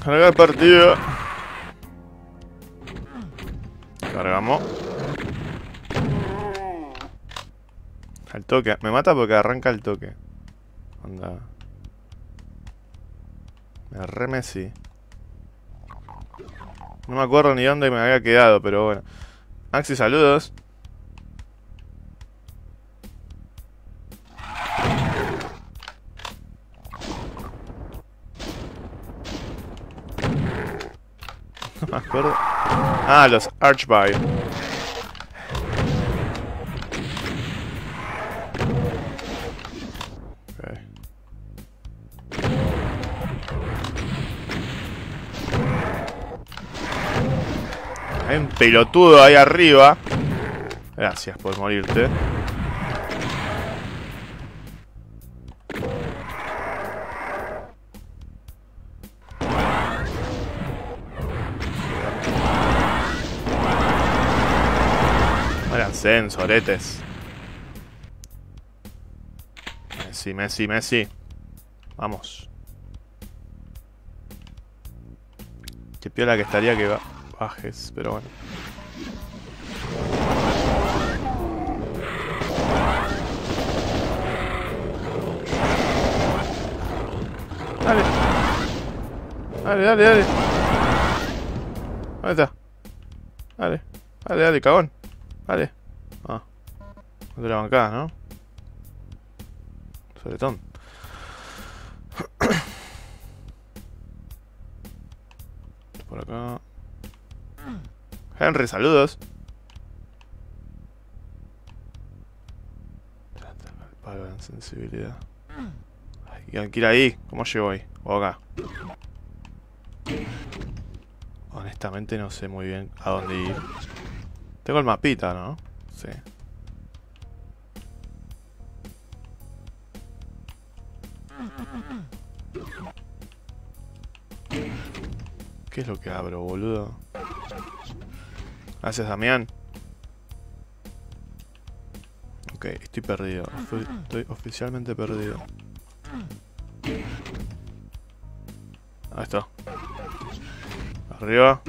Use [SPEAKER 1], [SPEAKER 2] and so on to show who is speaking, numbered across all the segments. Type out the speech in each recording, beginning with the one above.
[SPEAKER 1] Cargar partida. Cargamos. Al toque. Me mata porque arranca el toque. Anda. Me remecí. No me acuerdo ni dónde me había quedado, pero bueno. Axi, saludos. No me acuerdo. Ah, los Archby. Okay. Hay un pelotudo ahí arriba. Gracias por morirte. Váyanse, soretes. Messi, Messi, Messi. Vamos. Qué piola que estaría que bajes, pero bueno. Dale. Dale, dale, dale. ¿Dónde está? Dale. Dale, dale, cagón. Dale. Ah. No te la bancás, ¿no? Soletón. Por acá. Henry, saludos. El palo de sensibilidad. Hay que ir ahí. ¿Cómo llego ahí? O acá. Honestamente no sé muy bien a dónde ir. Tengo el mapita, ¿no? Sí. ¿Qué es lo que abro, boludo? Gracias, Damián. Ok, estoy perdido. Estoy oficialmente perdido. Ahí está. Arriba.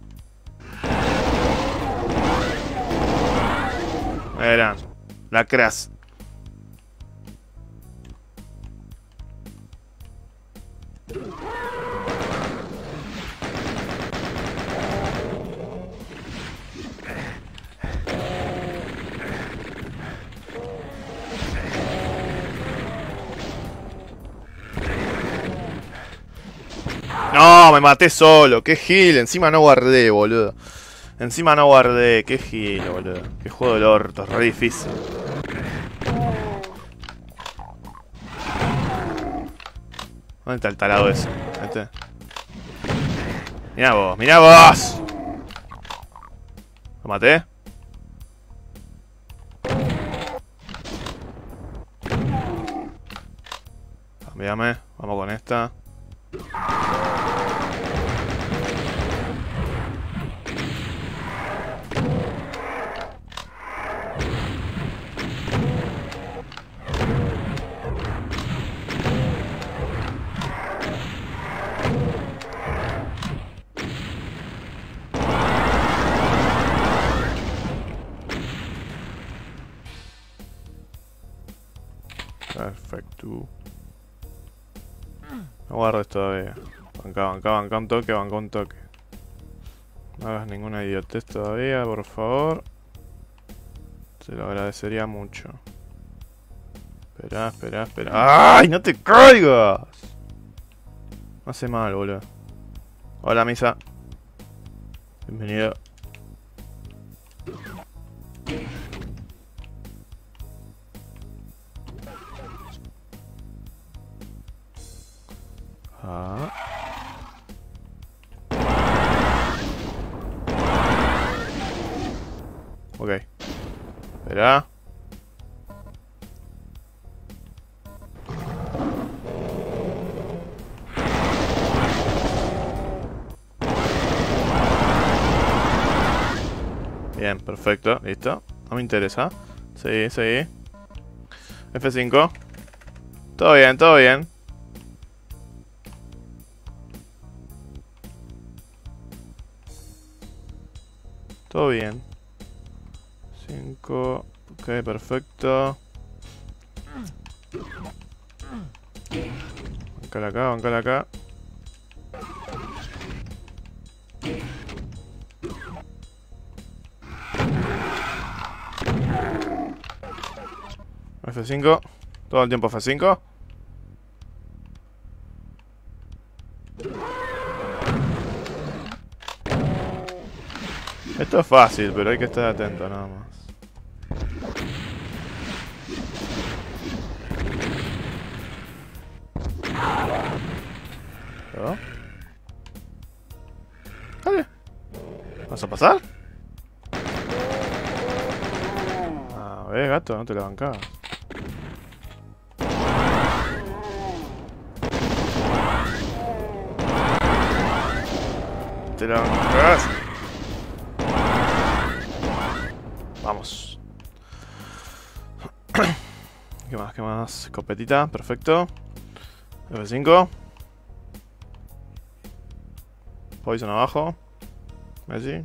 [SPEAKER 1] Verán. Lacras. No, me maté solo. Qué gil. Encima no guardé, boludo. Encima no guardé. Qué gil, boludo. Qué juego del orto. Es re difícil. ¿Dónde está el tarado ese? Este. Mirá vos, mirá vos. ¿Lo maté? Cambiame. Vamos con esta. Perfecto. No guardes todavía. Banca un toque, banca un toque. No hagas ninguna idiotez todavía, por favor. Se lo agradecería mucho. Espera. ¡Ay! ¡No te caigas! No hace mal, boludo. Hola, Misa. Bienvenido. Ah. Ok. Espera. Bien, perfecto, listo. No me interesa. Sí. F5. Todo bien. Todo bien. 5. Ok, perfecto. Bancala acá, bancala acá. F5. Todo el tiempo F5. Esto es fácil, pero hay que estar atento nada más. ¿No? Dale. ¿Vas a pasar? A ver, gato, no te la bancabas. Te la bancabas. Vamos. ¿Qué más? ¿Qué más? Escopetita, perfecto. F5. Poison abajo. Messi.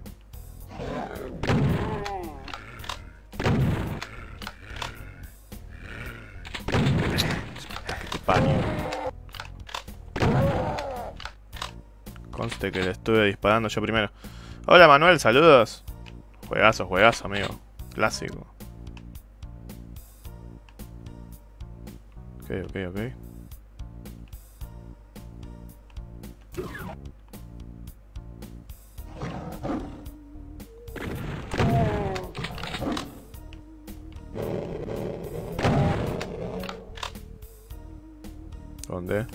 [SPEAKER 1] Que te paño. Conste que le estuve disparando yo primero. Hola Manuel, saludos. Juegazo, juegazo, amigo. Clásico. Ok, ok, ok. ¿Dónde?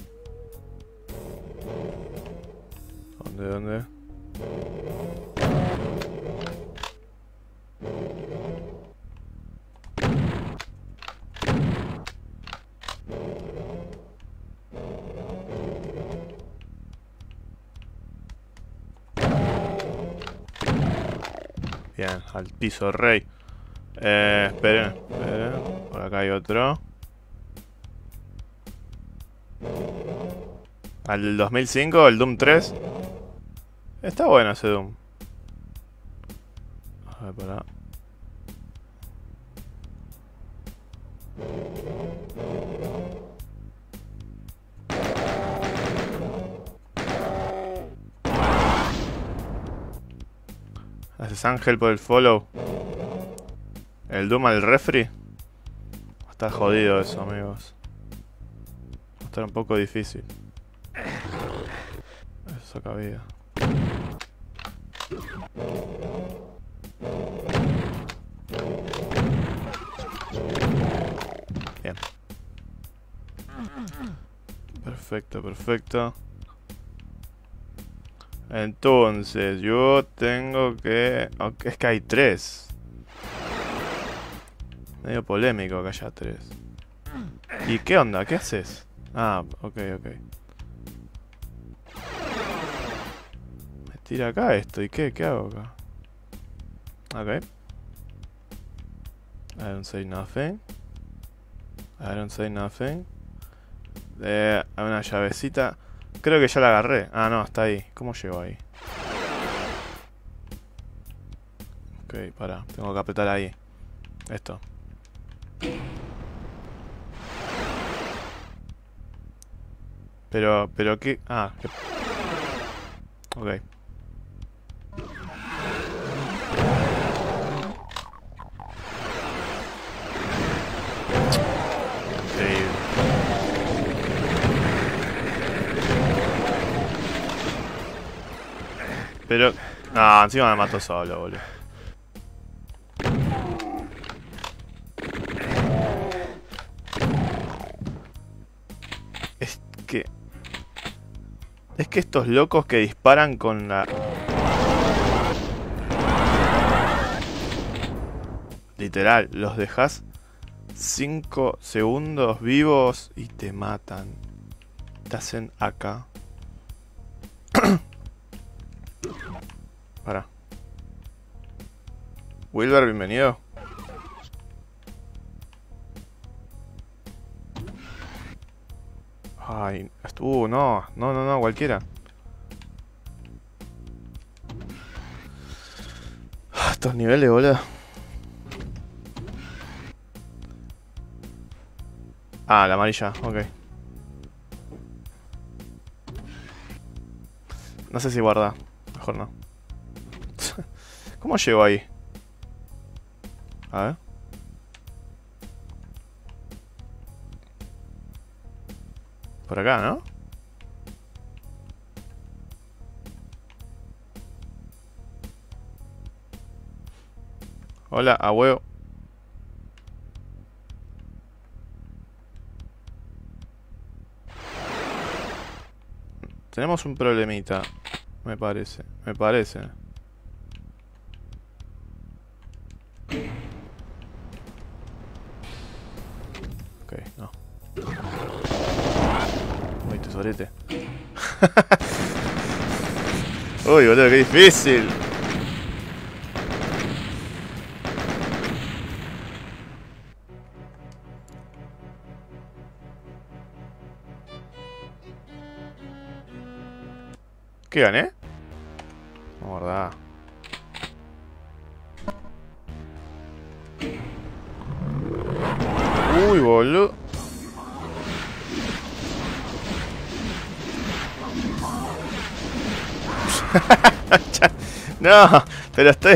[SPEAKER 1] ¿Dónde? Bien, al piso rey. Esperen. Por acá hay otro. Al del 2005, el Doom 3. Está bueno ese Doom. A ver, para. Haces Ángel por el follow. El Doom al refri. Va a estar jodido eso, amigos. Va a estar un poco difícil. Eso saca vida. Bien. Perfecto, perfecto. Entonces, yo tengo que... Es que hay 3. Medio polémico que haya 3. ¿Y qué onda? ¿Qué haces? Ah, ok. Me tira acá esto. ¿Y qué? ¿Qué hago acá? Ok. I don't say nothing. Hay una llavecita. Creo que ya la agarré. Ah, no, está ahí. ¿Cómo llego ahí? Ok, pará. Tengo que apretar ahí. Esto. Pero qué... Ah, qué... Ok. Increíble. Pero... Ah, encima me mato solo, boludo. Es que estos locos que disparan con la... Literal, los dejas 5 segundos vivos y te matan. Te hacen acá. Para. Wilber, bienvenido. Ay, no, cualquiera. estos niveles, boludo. Ah, la amarilla, ok. No sé si guarda. Mejor no. ¿Cómo llego ahí? A ver. Por acá, ¿no? Hola, a huevo. Tenemos un problemita. Me parece. Me parece. Ok, no. Uy, tesorete. Uy, boludo, qué difícil. ¿Qué gané? Guarda. Uy, boludo. No, pero estoy...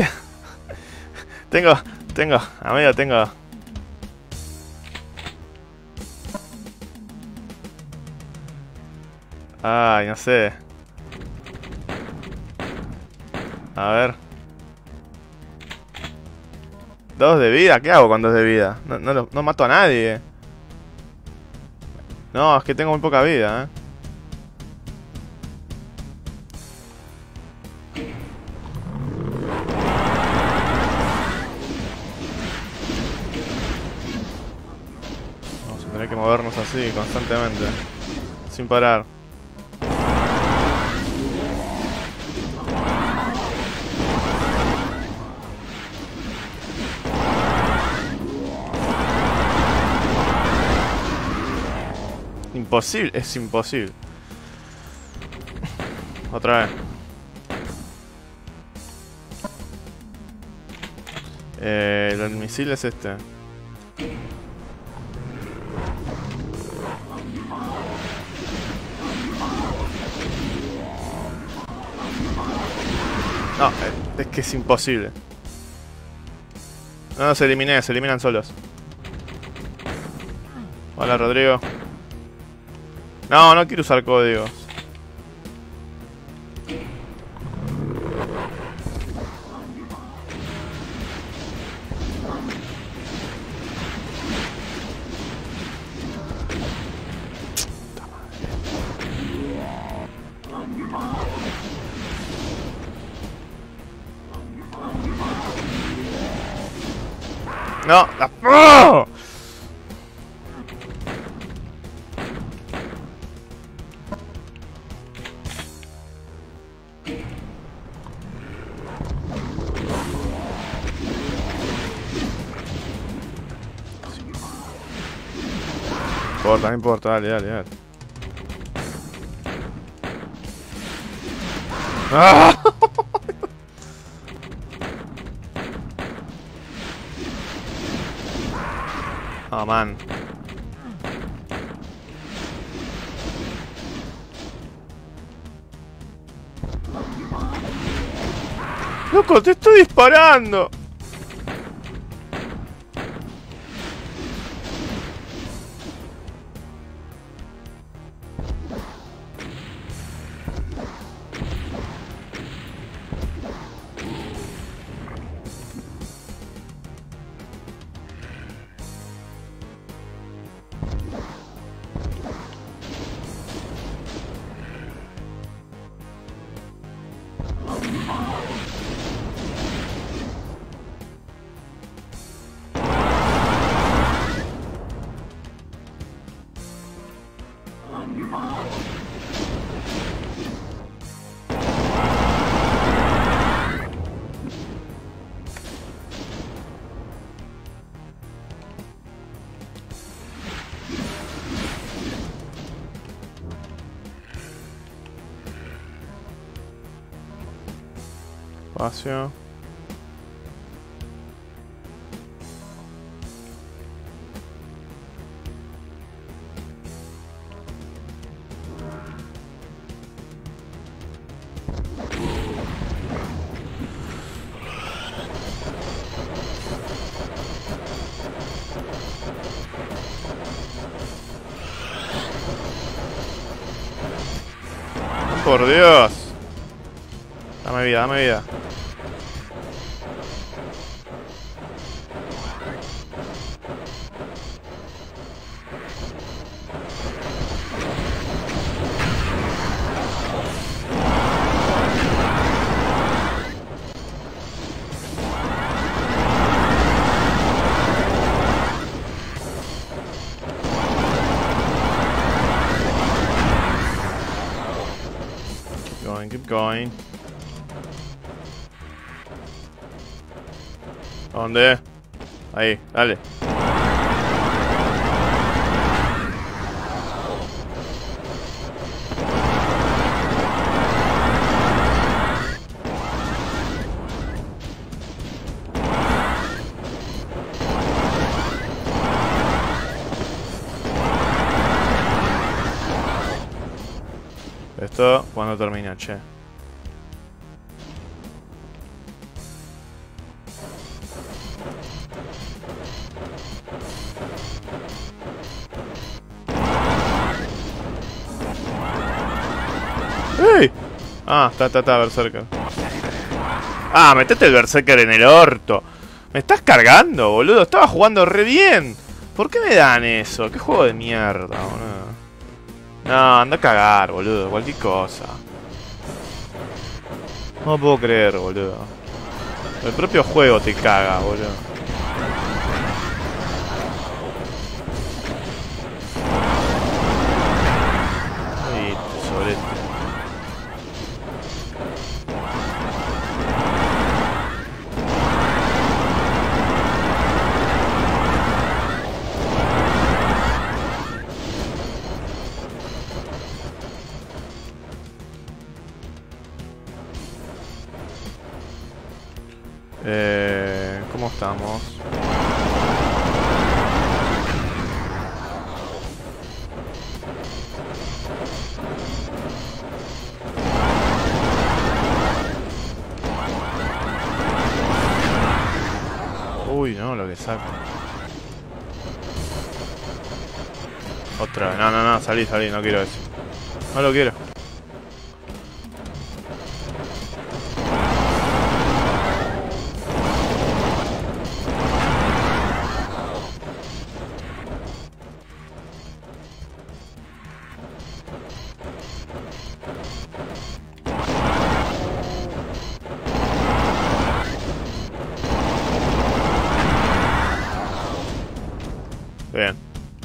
[SPEAKER 1] Tengo, amigo, tengo... Ay, no sé. A ver. 2 de vida, ¿qué hago con 2 de vida? No mato a nadie. No, es que tengo muy poca vida, Vamos a tener que movernos así constantemente. Sin parar. Imposible, es imposible. Otra vez. El misil es este. No, es que es imposible. No, se eliminan solos. Hola, Rodrigo. No, no quiero usar códigos. No, ¡oh! No importa, dale, dale, dale. ¡Ah! Oh, man. ¡Loco, te estoy disparando! Espacio. por Dios. Dame vida, dame vida. Keep going. ¿Dónde? Ahí, dale. Esto, ¿cuándo termina, che? ¡Ey! Ah, está, Berserker. Ah, metete el Berserker en el orto. Me estás cargando, boludo. Estaba jugando re bien. ¿Por qué me dan eso? Qué juego de mierda, boludo. No, anda a cagar, boludo. Cualquier cosa. No puedo creer, boludo. El propio juego te caga, boludo. Ay, tesorete. ¿Cómo estamos? Uy, no, lo que saco. Otra vez. No, salí, no quiero eso. No lo quiero. Bien.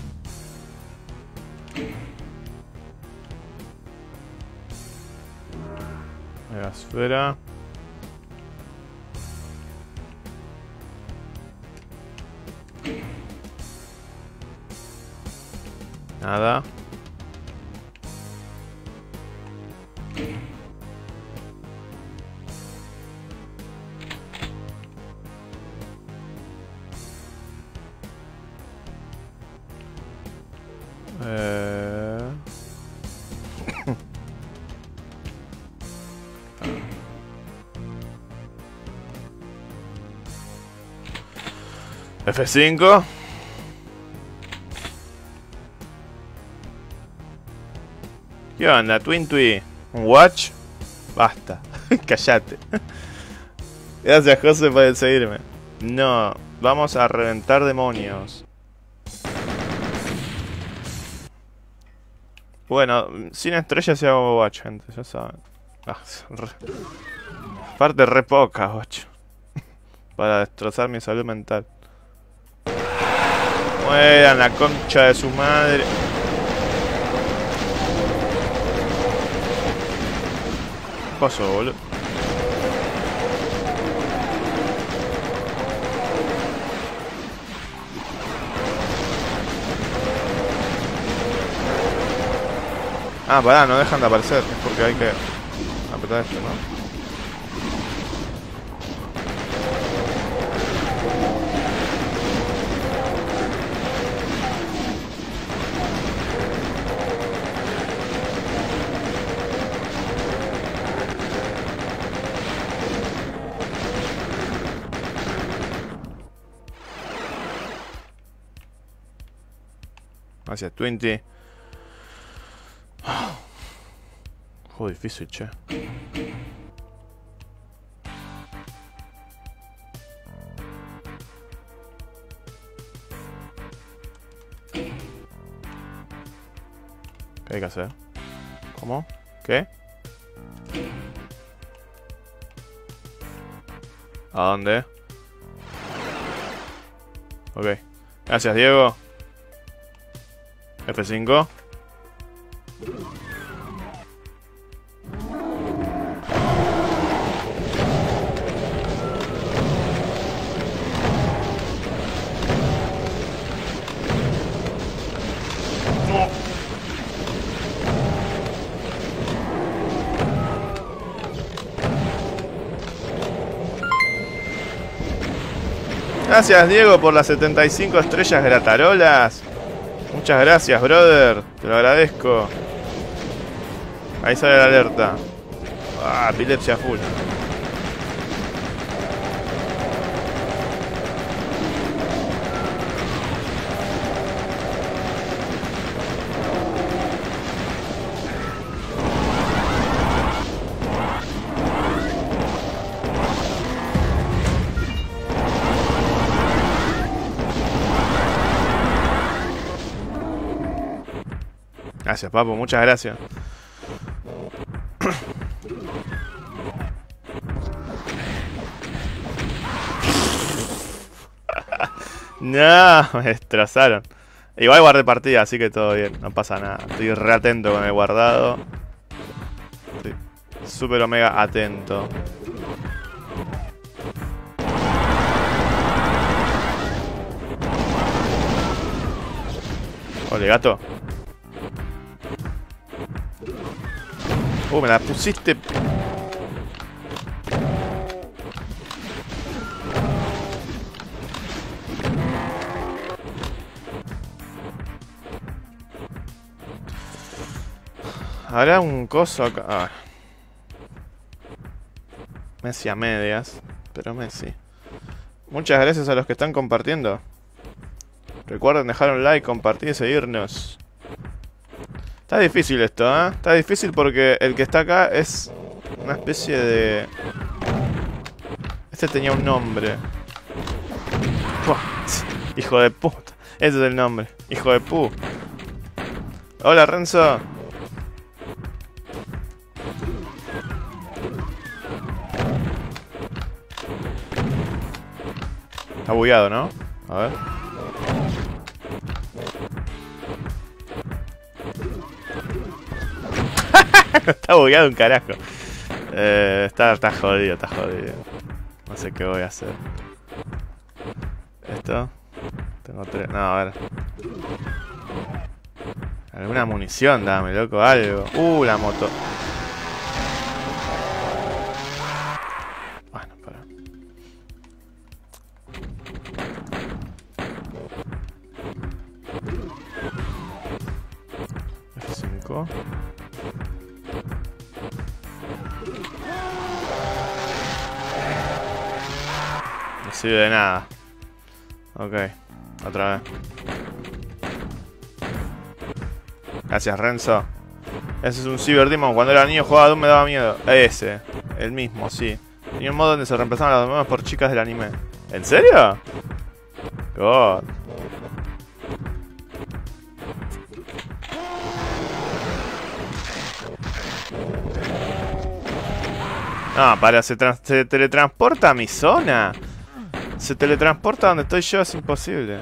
[SPEAKER 1] Megasfera. Nada. F5. ¿Qué onda, Twin? ¿Un watch? Basta. Callate. Gracias, José, por seguirme. No, vamos a reventar demonios. Bueno, sin estrellas y hago watch, gente, ya saben. Aparte re poca, 8. Para destrozar mi salud mental. Mueran la concha de su madre. ¿Qué pasó, boludo? Ah, pará, no dejan de aparecer. Es porque hay que apretar esto, ¿no? Gracias, 20. Juego difícil, che. ¿Qué hay que hacer? ¿Cómo? ¿Qué? ¿A dónde? Ok. Gracias, Diego. F5. Gracias, Diego, por las 75 estrellas gratarolas. Muchas gracias, brother. Te lo agradezco. Ahí sale la alerta. Ah, epilepsia full. Gracias, papo, muchas gracias. No, me destrozaron. Igual guardé partida, así que todo bien, no pasa nada. Estoy re atento con el guardado. Estoy súper omega atento. Ole, gato. Me la pusiste. Habrá un coso acá. Ah. Messi a medias. Pero Messi. Muchas gracias a los que están compartiendo. Recuerden dejar un like, compartir y seguirnos. Está difícil esto, ¿eh? Está difícil porque el que está acá es una especie de... Este tenía un nombre. Buah, hijo de puta. Ese es el nombre. Hijo de pu. Hola, Renzo. Está bugueado, ¿no? A ver. Está bugueado un carajo. Está jodido, está jodido. No sé qué voy a hacer. ¿Esto? Tengo 3. No, a ver. Alguna munición, dame, loco, algo. La moto. Bueno, para. F5. No sirve de nada. Ok, otra vez. Gracias, Renzo. Ese es un Cyber Demon. Cuando era niño jugaba a Doom me daba miedo. Ese, el mismo, sí. Tenía un modo donde se reemplazaban las demás por chicas del anime. ¿En serio? God. No, para, se teletransporta a mi zona. Se teletransporta donde estoy yo, es imposible.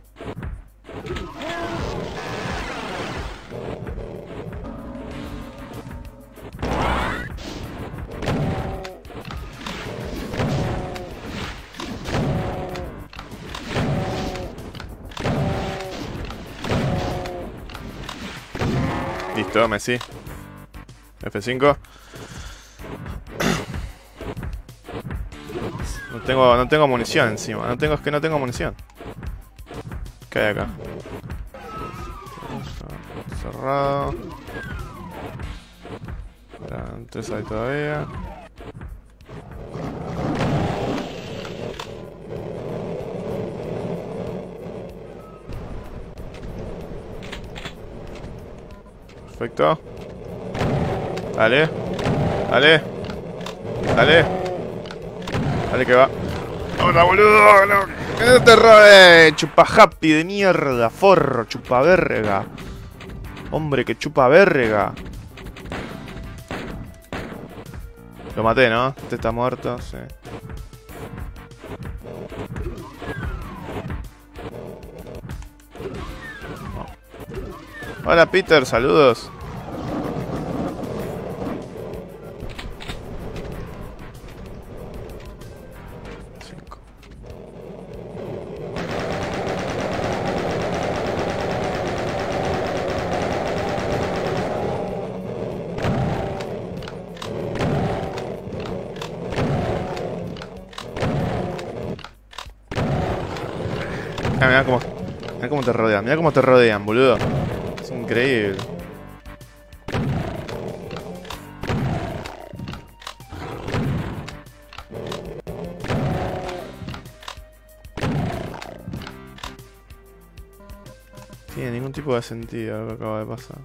[SPEAKER 1] Listo, Messi. F5. No tengo munición encima. Es que no tengo munición. ¿Qué hay acá? Cerrado. Eran 3 ahí todavía. Perfecto. Dale. Dale. Dale. Dale que va. ¡Hola, boludo! ¡No! ¡Que no te robe! Chupa happy de mierda. Forro, chupa verga. Hombre que chupa verga. Lo maté, ¿no? Este está muerto, sí. No. Hola, Peter, saludos. Mirá cómo te rodean, mirá cómo te rodean, boludo. Es increíble. No tiene ningún tipo de sentido lo que acaba de pasar.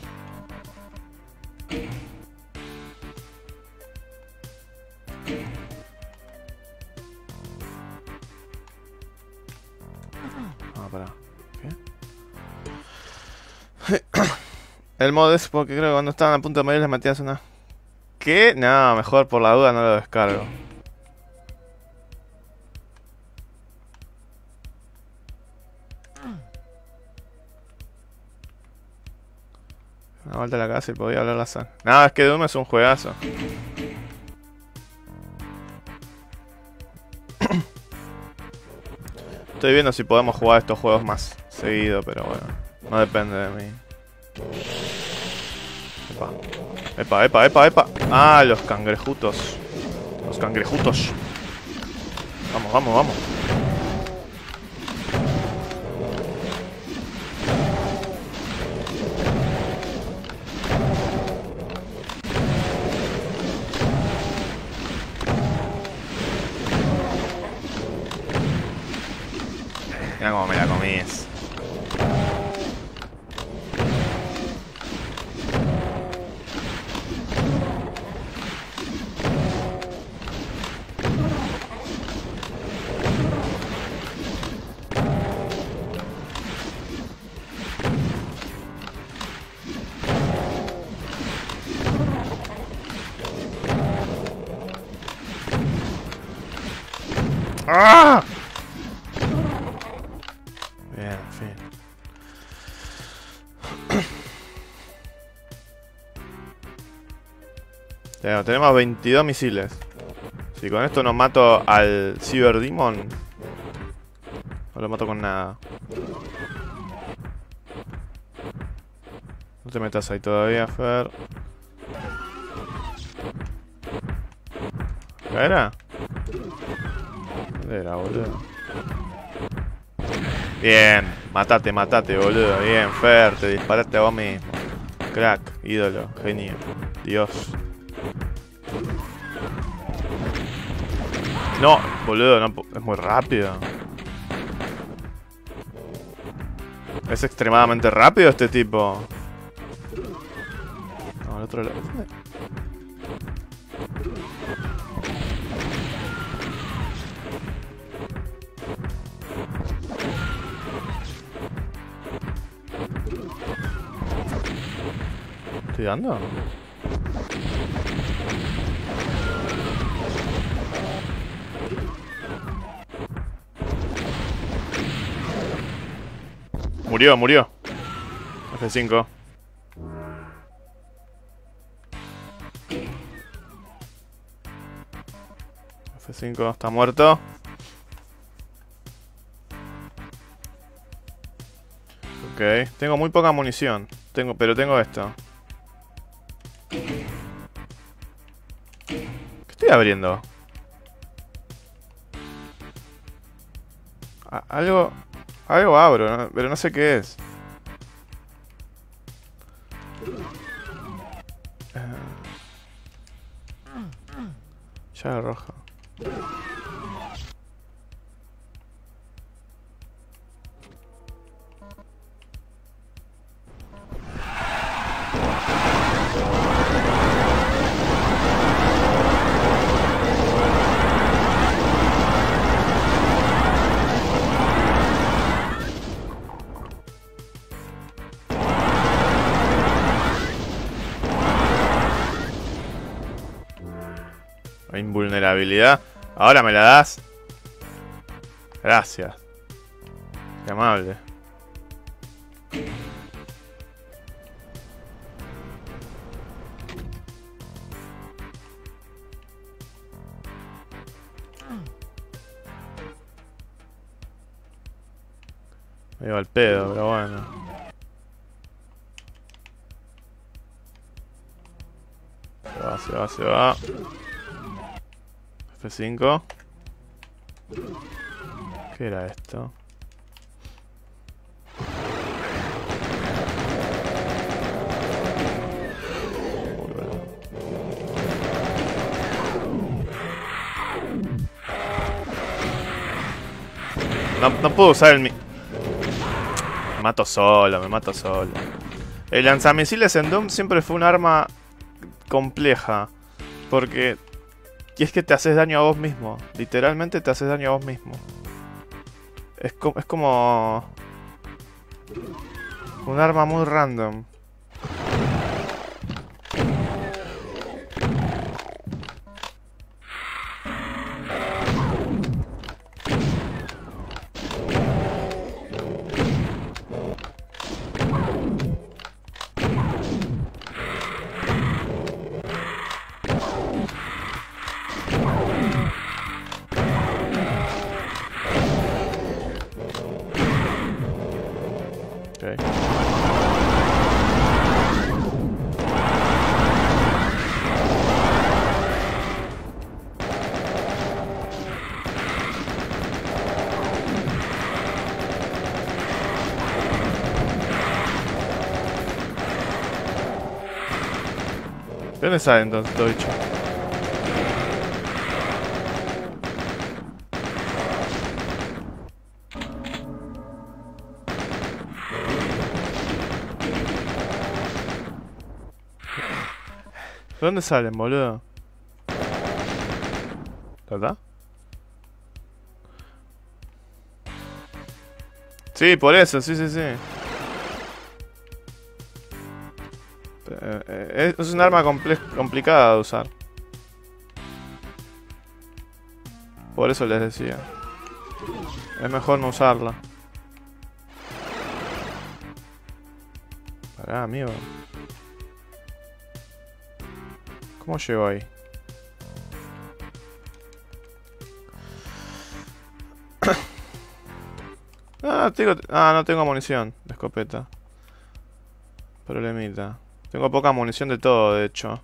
[SPEAKER 1] Pará. ¿Qué? El mod es porque creo que cuando estaban a punto de morir les metías una... ¿Qué? No, mejor por la duda no lo descargo. Una vuelta a la casa y podía hablar la sangre. No, es que Doom es un juegazo. Estoy viendo si podemos jugar estos juegos más seguido, pero bueno, no depende de mí. Epa, epa, epa, epa. Ah, los cangrejutos. Los cangrejutos. Vamos, vamos, vamos. Mira cómo me la comís. ¡Ah! Bien, en fin. Tenemos 22 misiles. Si con esto no mato al Cyber Demon, no lo mato con nada. No te metas ahí todavía, Fer. ¿Qué era? ¿Dónde era, boludo? Bien, matate, matate, boludo. Bien, Fer, te disparaste a vos mismo. Crack, ídolo, genio, Dios. No, boludo, no, es muy rápido. Es extremadamente rápido este tipo. No, al otro lado. ¿Estoy dando? Murió, murió. F5. F5 está muerto. Ok, tengo muy poca munición. Pero tengo esto. ¿Qué estoy abriendo? Algo abro, ¿no? Pero no sé qué es. Llave roja. Invulnerabilidad. Ahora me la das. Gracias. Qué amable. Me iba al pedo, pero bueno. Se va. F5. ¿Qué era esto? No puedo usar el... Me mato solo. El lanzamisiles en Doom siempre fue un arma compleja. Porque... Y es que te haces daño a vos mismo. Literalmente te haces daño a vos mismo. Es como... un arma muy random. ¿De dónde sale entonces todo dicho? ¿De dónde salen, boludo? ¿Verdad? Sí, por eso, sí. Es un arma complicada de usar. Por eso les decía. Es mejor no usarla. Pará, amigo. ¿Cómo llego ahí? No tengo munición de escopeta. Problemita. Tengo poca munición de todo, de hecho.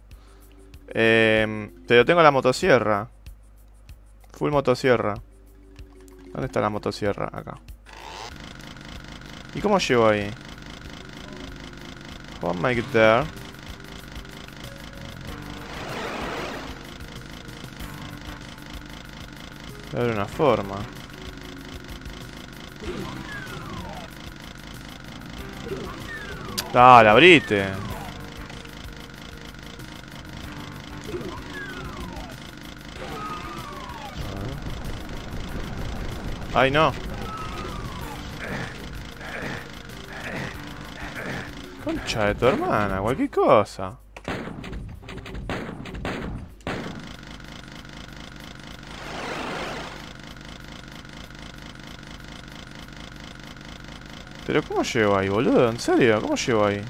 [SPEAKER 1] Pero tengo la motosierra. Full motosierra. ¿Dónde está la motosierra? Acá. ¿Y cómo llego ahí? How am I get there? Debe haber una forma. Dale, abrite. Ay, no. Concha de tu hermana, cualquier cosa. Pero ¿cómo llego ahí, boludo? ¿En serio? ¿Cómo llego ahí?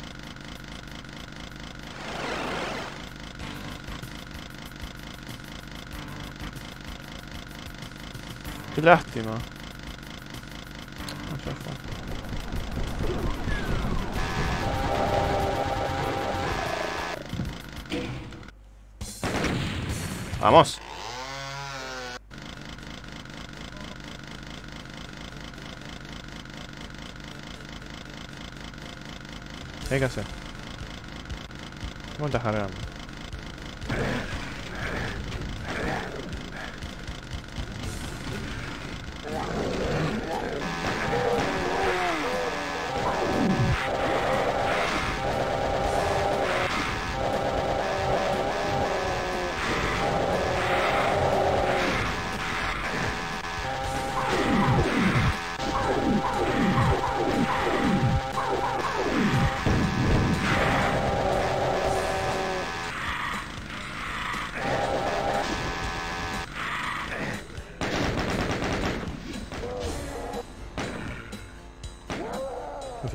[SPEAKER 1] Qué lástima. Ya fue. Vamos. ¿Qué hay que hacer? ¿Cómo estás cargando?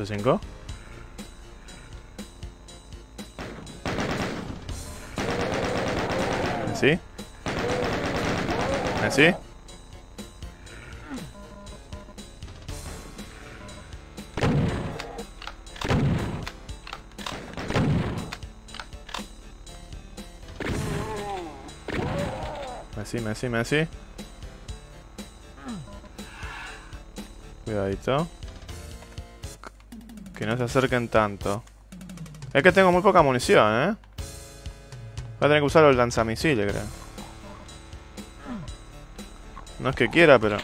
[SPEAKER 1] 11-5. ¿Sí? ¿Sí? Messi. Cuidadito. Que no se acerquen tanto. Es que tengo muy poca munición, ¿eh? Voy a tener que usar los lanzamisiles, creo. No es que quiera, pero...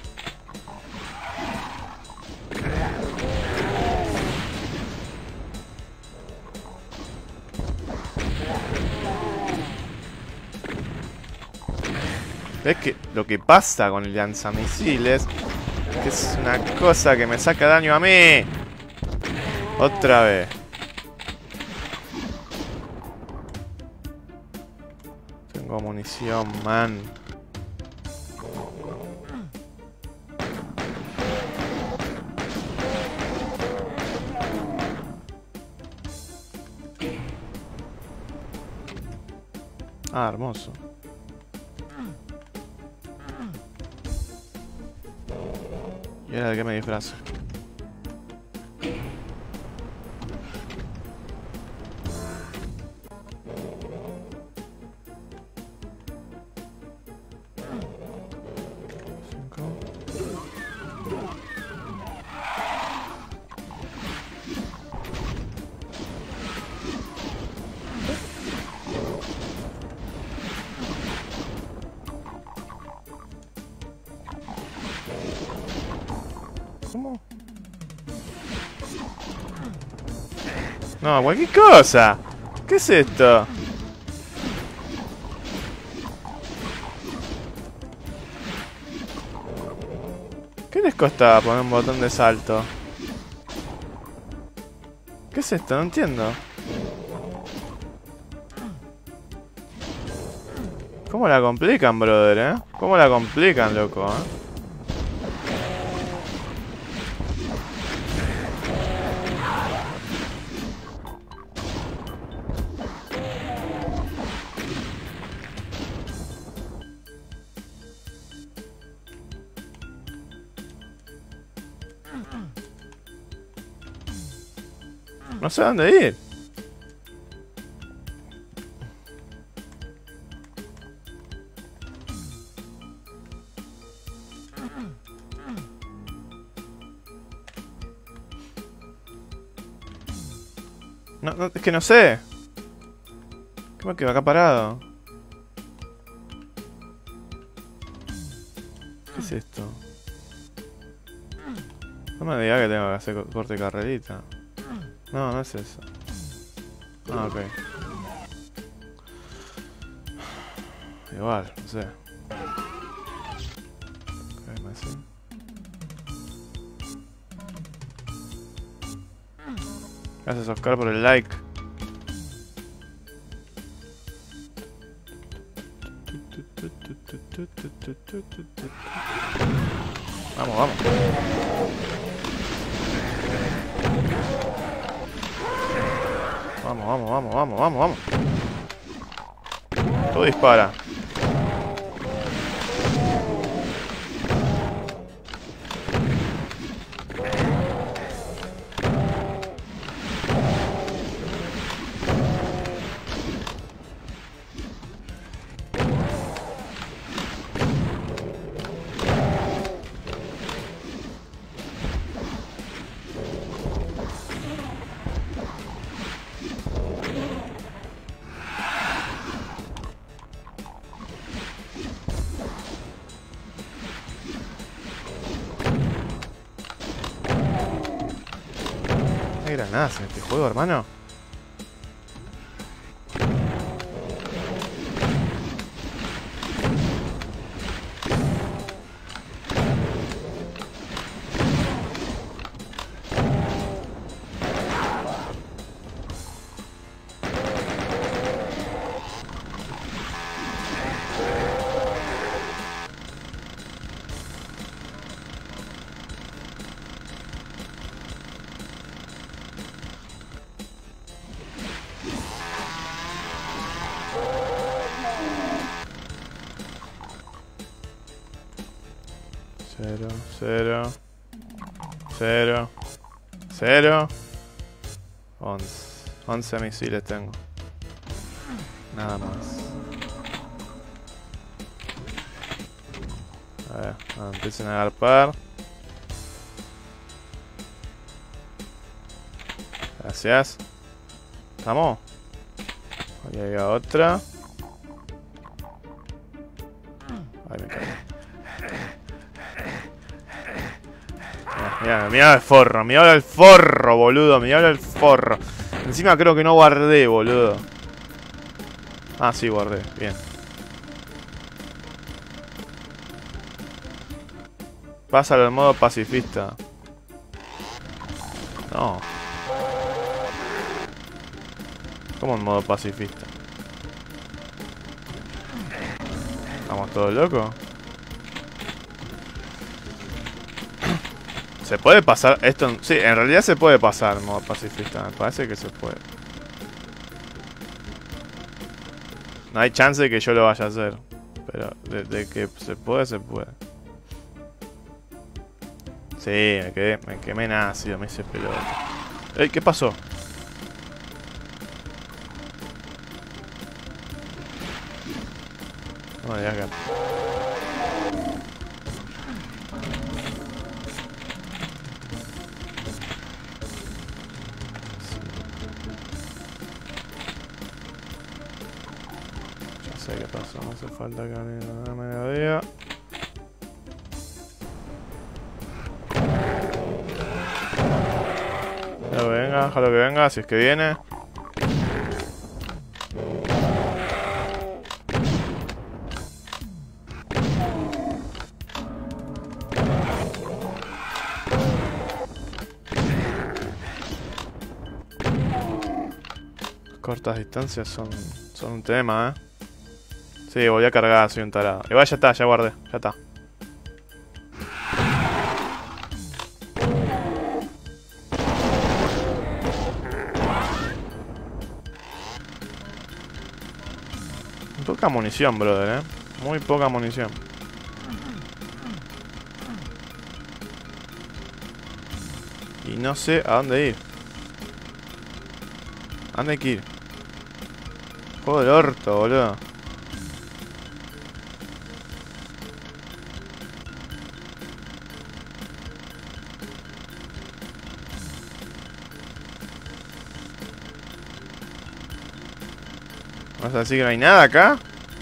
[SPEAKER 1] Es que lo que pasa con el lanzamisiles que es una cosa que me saca daño a mí. Otra vez. Tengo munición, man. Ah, hermoso. Y ahora de qué me disfrazo. ¿Cómo? No, cualquier cosa. ¿Qué es esto? ¿Qué les costaba poner un botón de salto? ¿Qué es esto? No entiendo. ¿Cómo la complican, brother, ¿Cómo la complican, loco, No sé dónde ir. No, es que no sé. ¿Qué me quedo acá parado? ¿Qué es esto? No me diga que tengo que hacer corte de carrerita. No, no es eso. Ah, ok. Igual, no sé. Ok, me sé. Gracias, Oscar, por el like. Vamos, vamos. Vamos. Tú dispara. Hay granadas en este juego, hermano. 0, 0, 0, 0. 11. 11 misiles tengo. Nada más. A ver, empiecen a agarpar. Gracias. ¿Estamos? Ahí hay otra. Ahí me caí. Mira el forro, mira el forro, boludo, mira el forro. Encima creo que no guardé, boludo. Ah, sí, guardé, bien. Pásalo al modo pacifista. No. ¿Cómo en modo pacifista? ¿Estamos todos locos? ¿Se puede pasar esto? Sí, en realidad se puede pasar en modo pacifista. Me parece que se puede. No hay chance de que yo lo vaya a hacer. Pero de que se puede, se puede. Sí, me quemé en ácido, me hice pelota. ¡Ey! ¿Qué pasó? No me digas que... Ya sé qué pasó, no hace falta que me lo diga. Déjalo que venga, si es que viene. Cortas distancias son un tema, Sí, volví a cargar, soy un tarado. Igual ya está, ya guardé, ya está. Poca munición, brother, Muy poca munición. Y no sé a dónde ir. ¿A dónde hay que ir? Juego del orto, boludo. ¿Vas a decir que no hay nada acá?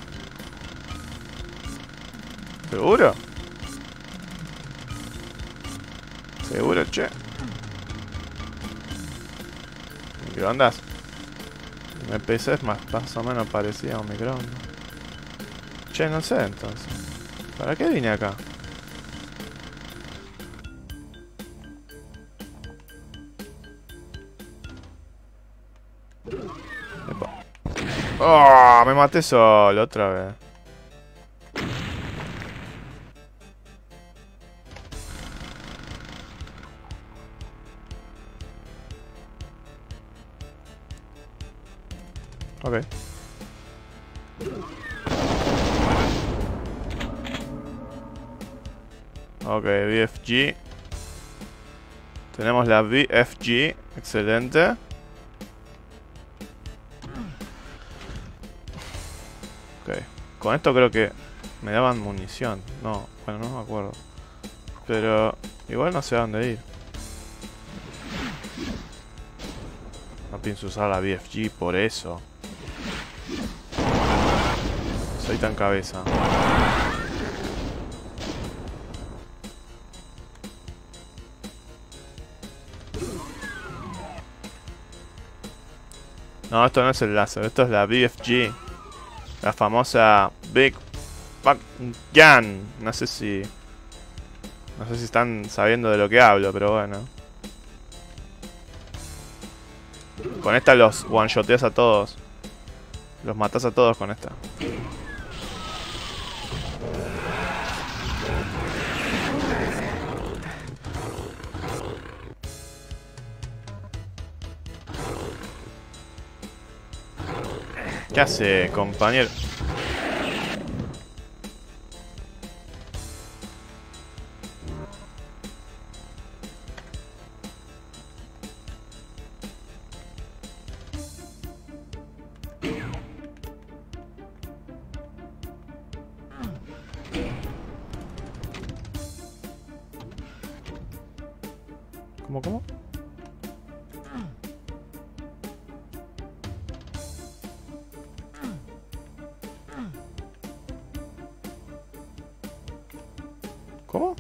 [SPEAKER 1] ¿Seguro? ¿Seguro, che? ¿Microondas? Mi PC es más o menos parecido a un microondas. Che, no sé entonces. ¿Para qué vine acá? Epa. ¡Oh! Me maté solo otra vez. Ok. Ok, BFG. Tenemos la BFG. Excelente. Ok. Con esto creo que me daban munición. No, bueno, no me acuerdo. Pero igual no sé a dónde ir. No pienso usar la BFG por eso. Soy tan cabeza. No, esto no es el láser, esto es la BFG. La famosa Big Fuck Gun. No sé si están sabiendo de lo que hablo, pero bueno. Con esta los one-shoteas a todos. Los matas a todos con esta. ¿Qué hace, compañero? ¿Cómo? ¿Cómo?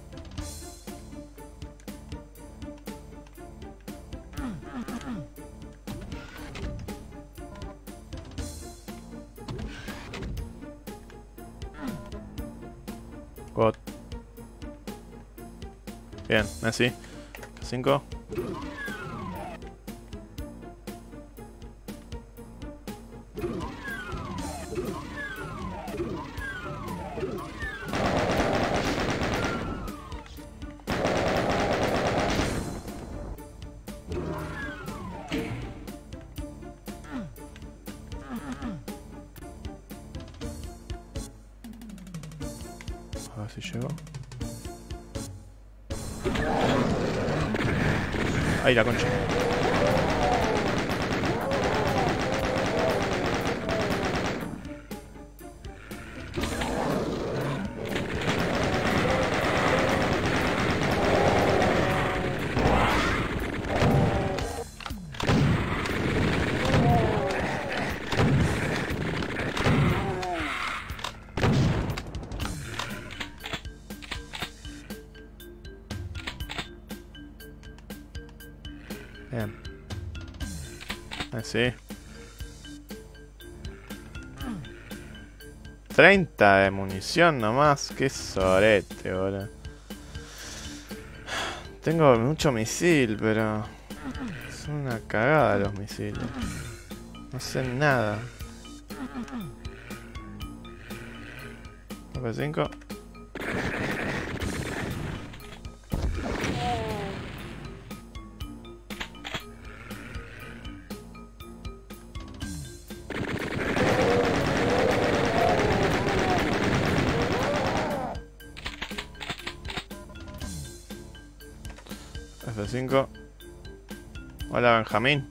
[SPEAKER 1] God. Bien, así. 5. A ver si llego. Ahí la concha. Bien. Así. 30 de munición nomás. Qué sorete, boludo. Tengo mucho misil, pero... son una cagada los misiles. No sé nada. F5. F5. Hola, Benjamín.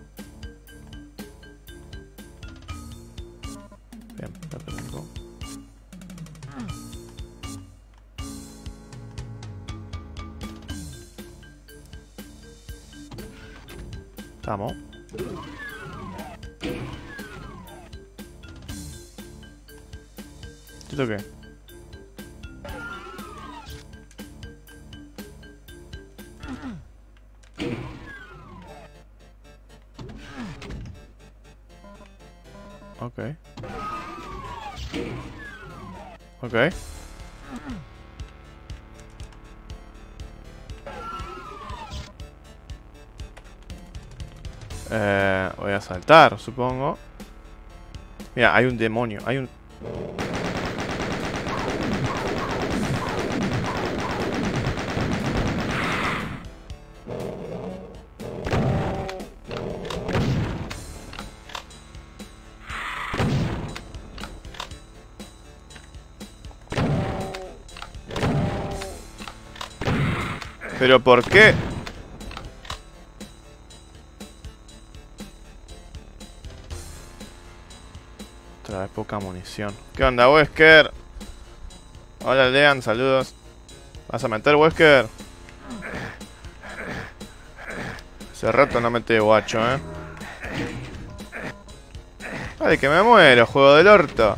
[SPEAKER 1] Bien, F5. Estamos. ¿Esto qué? Ok. Ok. Voy a saltar, supongo. Mira, hay un demonio. Hay un... ¿Pero por qué? Otra vez poca munición. ¿Qué onda, Wesker? Hola, Lean, saludos. ¿Vas a meter, Wesker? Hace rato no metí guacho, Vale, que me muero, juego del orto.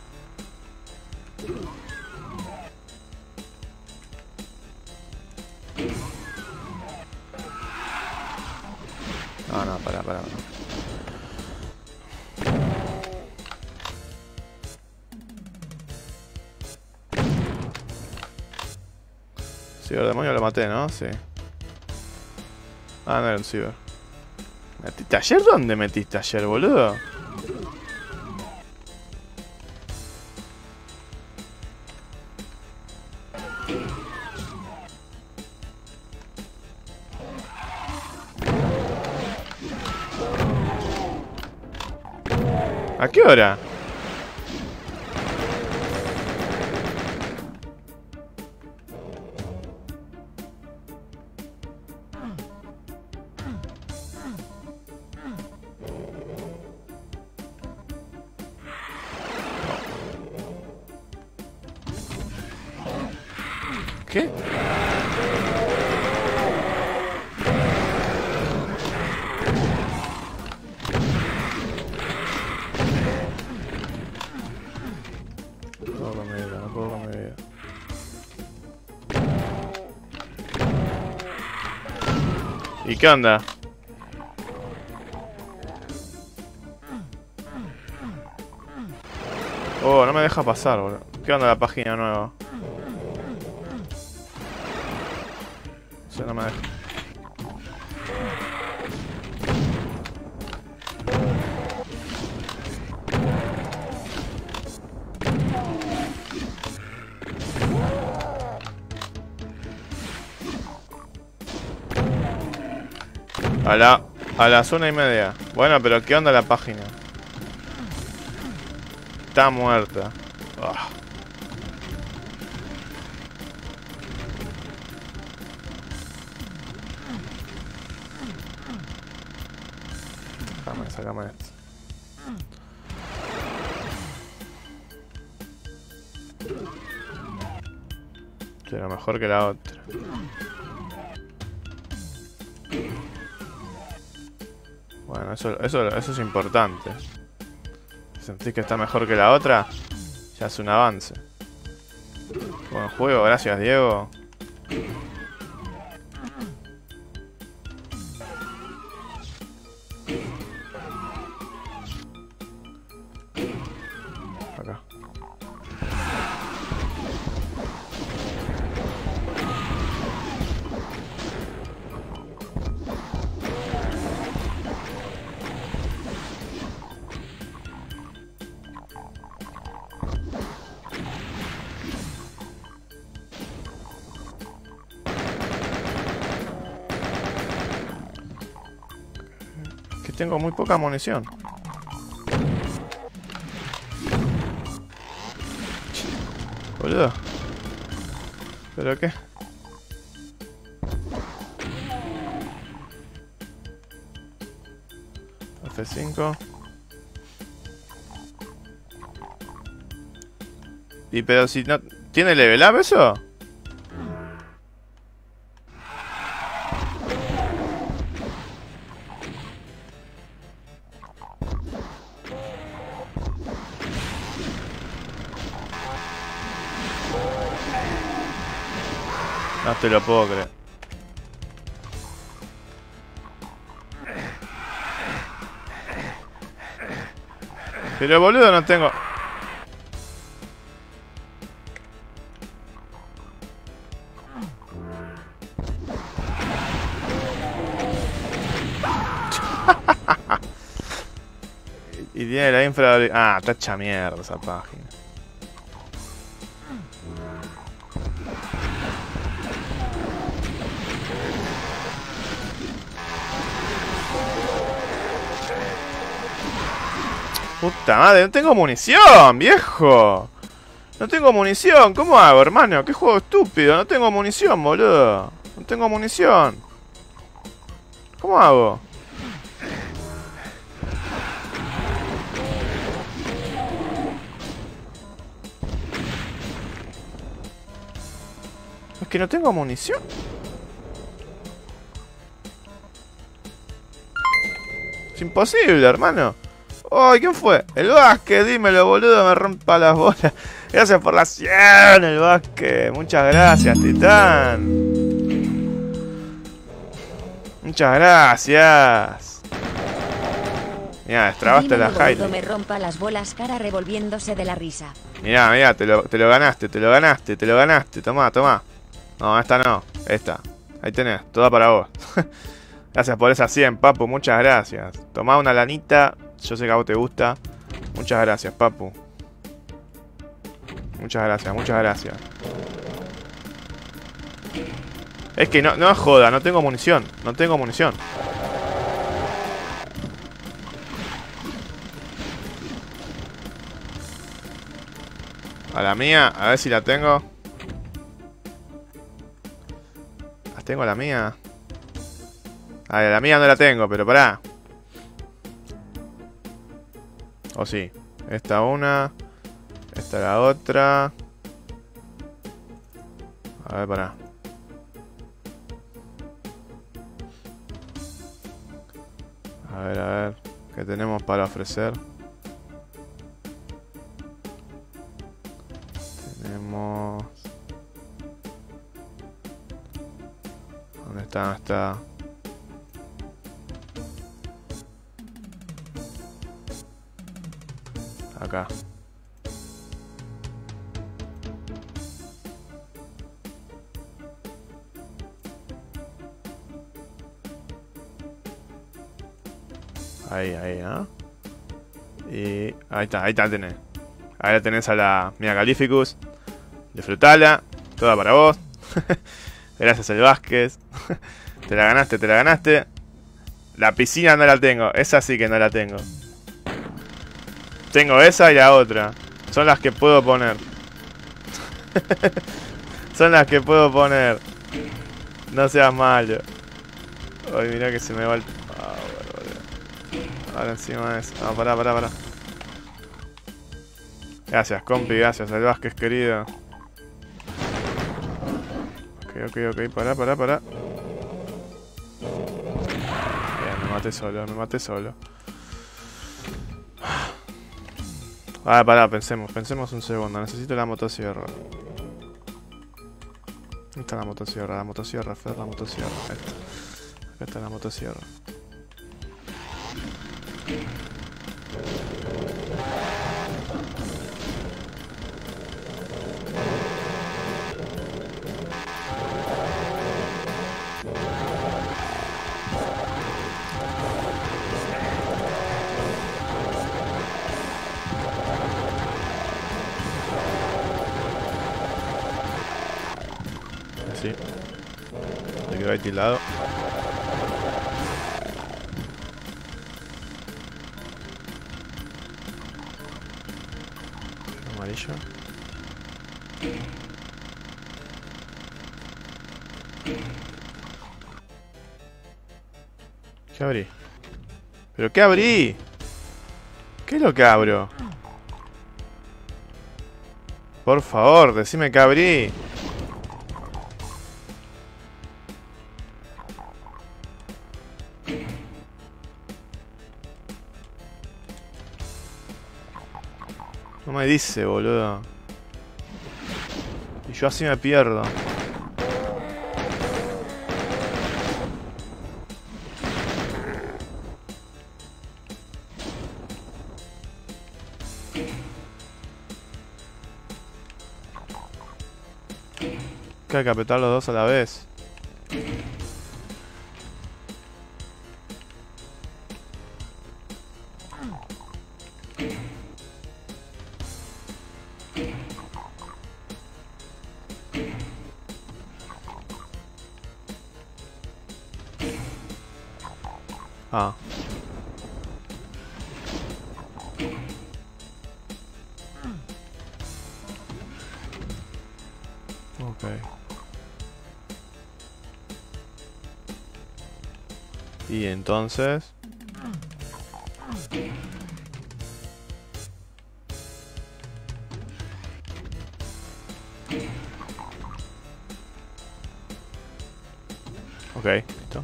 [SPEAKER 1] No, pará. Ciberdemonio lo maté, ¿no? Sí. Ah, no era un ciber. ¿Metiste ayer? ¿Dónde metiste ayer, boludo? ¿A qué hora? ¿Qué? ¿Y qué onda? Oh, no me deja pasar, boludo. ¿Qué onda la página nueva? O sea, no me deja. A las 1:30. Bueno, pero ¿qué onda la página? Está muerta. Ah. Sácame esto. Pero mejor que la otra. Bueno, eso es importante. Si sentís que está mejor que la otra, ya es un avance. Buen juego, gracias Diego. Acá. Que tengo muy poca munición. Boludo. ¿Pero qué? F5. Y pero si no... ¿Tiene level up eso? No te lo puedo creer. Pero boludo, no tengo... Y tiene la infra... Ah, está hecha mierda esa página. Puta madre, no tengo munición, viejo. No tengo munición, ¿cómo hago, hermano? Qué juego estúpido, no tengo munición, boludo. No tengo munición. ¿Cómo hago? Es que no tengo munición. Es imposible, hermano. ¡Ay! ¿Quién fue? El Vázquez, dímelo, boludo, me rompa las bolas. Gracias por la 100, el Vázquez. Muchas gracias, Titán. Muchas gracias. Mira, destrabaste la Hyde.
[SPEAKER 2] Me rompa las bolas, cara revolviéndose de la risa.
[SPEAKER 1] Mira, te lo ganaste, te lo ganaste. Tomá. No, esta no, esta. Ahí tenés, toda para vos. Gracias por esas 100, papu, muchas gracias. Tomá una lanita, yo sé que a vos te gusta. Muchas gracias, papu. Muchas gracias. Es que no joda, no tengo munición. A la mía, a ver si la tengo. ¿Las tengo a la mía? A la mía no la tengo, pero pará. O sí. Esta una. Esta la otra. A ver, pará. A ver. ¿Qué tenemos para ofrecer? Tenemos... ¿Dónde está? Acá. Ahí, ¿no? Y ahí está, tenés. Ahí la tenés a la Mia Calificus. Disfrutala. Toda para vos. Gracias al Vázquez. Te la ganaste. La piscina no la tengo. Esa sí que no la tengo. Tengo esa y la otra. Son las que puedo poner. Son las que puedo poner. No seas malo. Ay, mirá que se me va el... Ahora encima de eso. No, pará. Gracias, compi, gracias al Vázquez, querido. Ok, pará. Bien, me maté solo. Pará, pensemos un segundo. Necesito la motosierra. ¿Dónde está la motosierra? Fer, la motosierra. Acá está la motosierra. Así. Le quedó ahí tildado. Amarillo. ¿Qué abrí? ¿Pero qué abrí? ¿Qué es lo que abro? Por favor, decime que abrí. No me dice, boludo. Y yo así me pierdo. Que hay que apretar los dos a la vez. Ah. Ok. Y entonces... Ok, listo.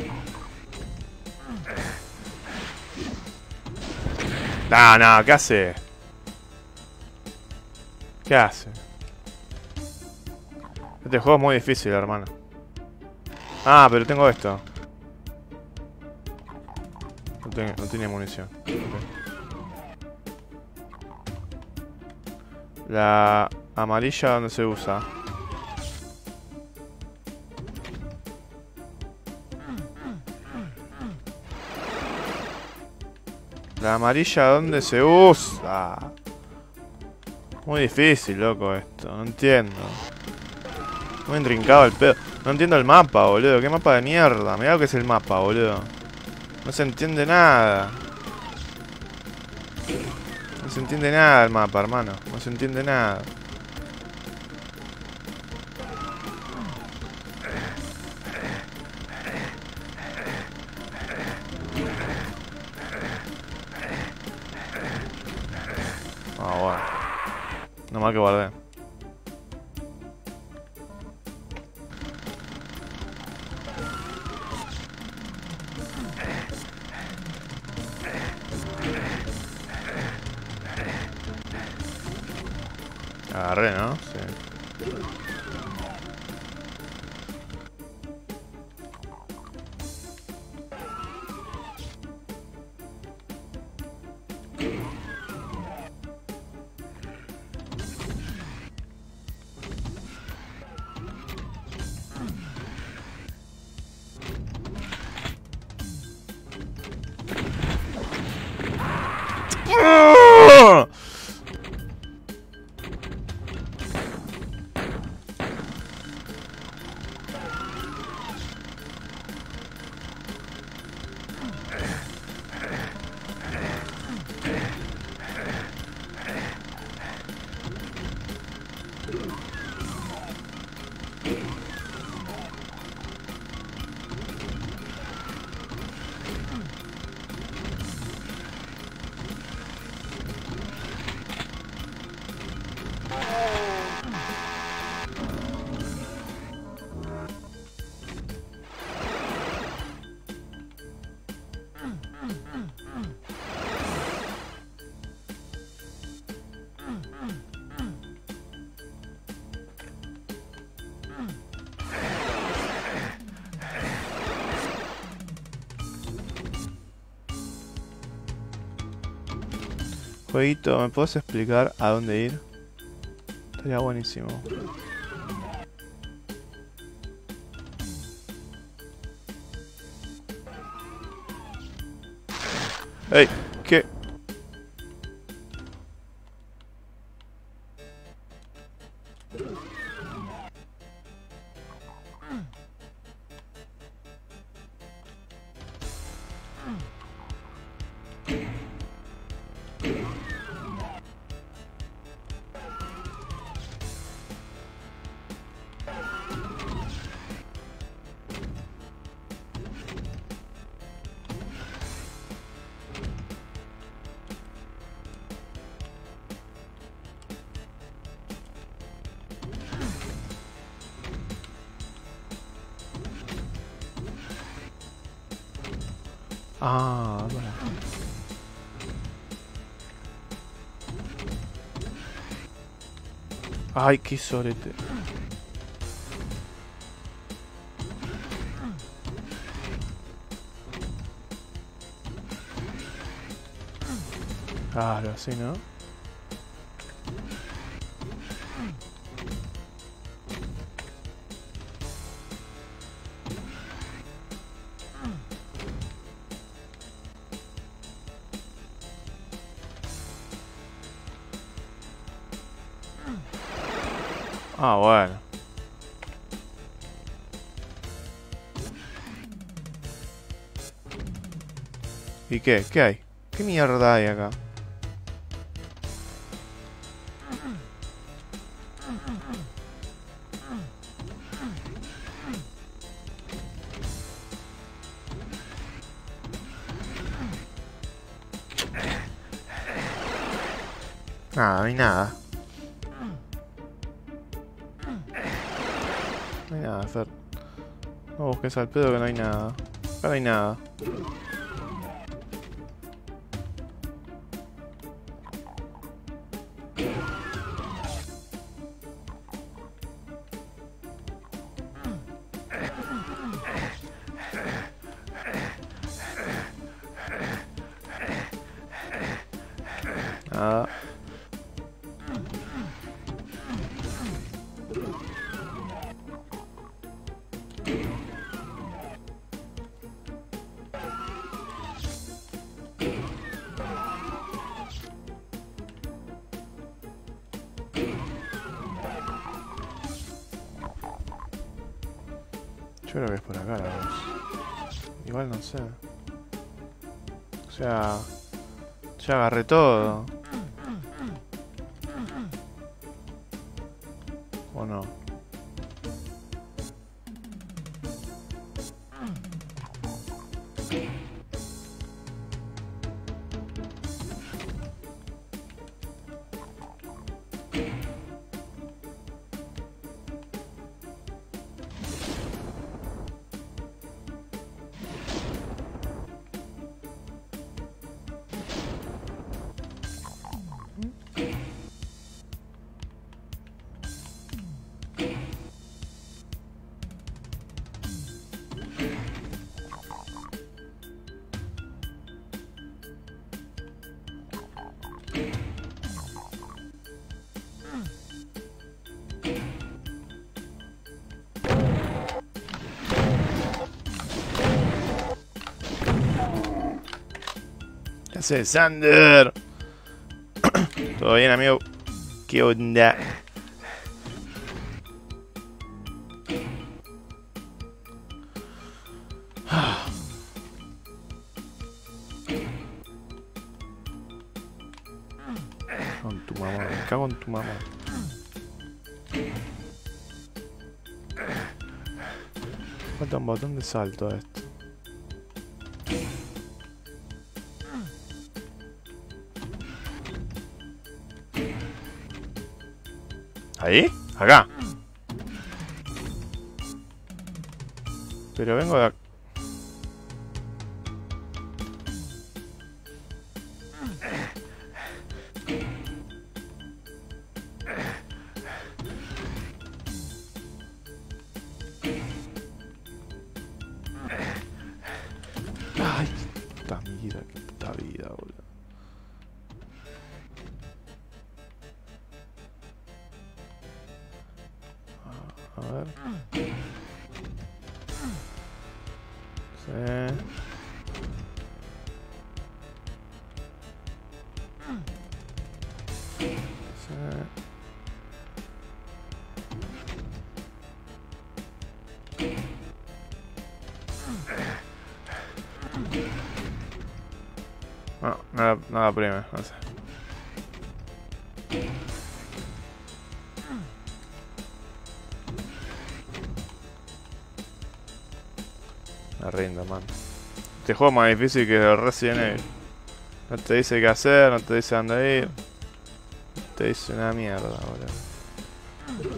[SPEAKER 1] No, ¿qué hace? ¿Qué hace? Este juego es muy difícil, hermano. Ah, pero tengo esto. No tiene munición. Okay. La amarilla, ¿dónde se usa? La amarilla, ¿dónde se usa? Muy difícil, loco, esto. No entiendo. Muy intrincado el pedo. No entiendo el mapa, boludo. ¿Qué mapa de mierda? Mirá lo que es el mapa, boludo. No se entiende nada. No se entiende nada el mapa, hermano. No se entiende nada. Ah, bueno. No mal que guardé. Agarré, ¿no? Sí. Jueguito, ¿me puedes explicar a dónde ir? Estaría buenísimo. ¡Ey! ¿Qué? Ah, bueno. Ay, qué sorete. Claro, así, ¿no? Ah, bueno. ¿Y qué? ¿Qué hay? ¿Qué mierda hay acá? Nada, no hay nada. No hay nada, Fer. No busques al pedo que no hay nada. Acá no hay nada. Nada. Yo creo que es por acá la voz. Igual no sé. O sea... ya agarré todo. ¿O no? ¿Qué haces, Sander? ¿Todo bien, amigo? ¿Qué onda? Con tu mamá, me cago en tu mamá. Falta un botón de salto a esto. ¿Ahí? Acá. Pero vengo de acá. Ay, qué puta vida, boludo. A ver. Sí. No, nada prime, no sé. Me rindo, man. Este juego es más difícil que el Resident Evil. No te dice qué hacer, no te dice dónde ir. Te dice una mierda, boludo.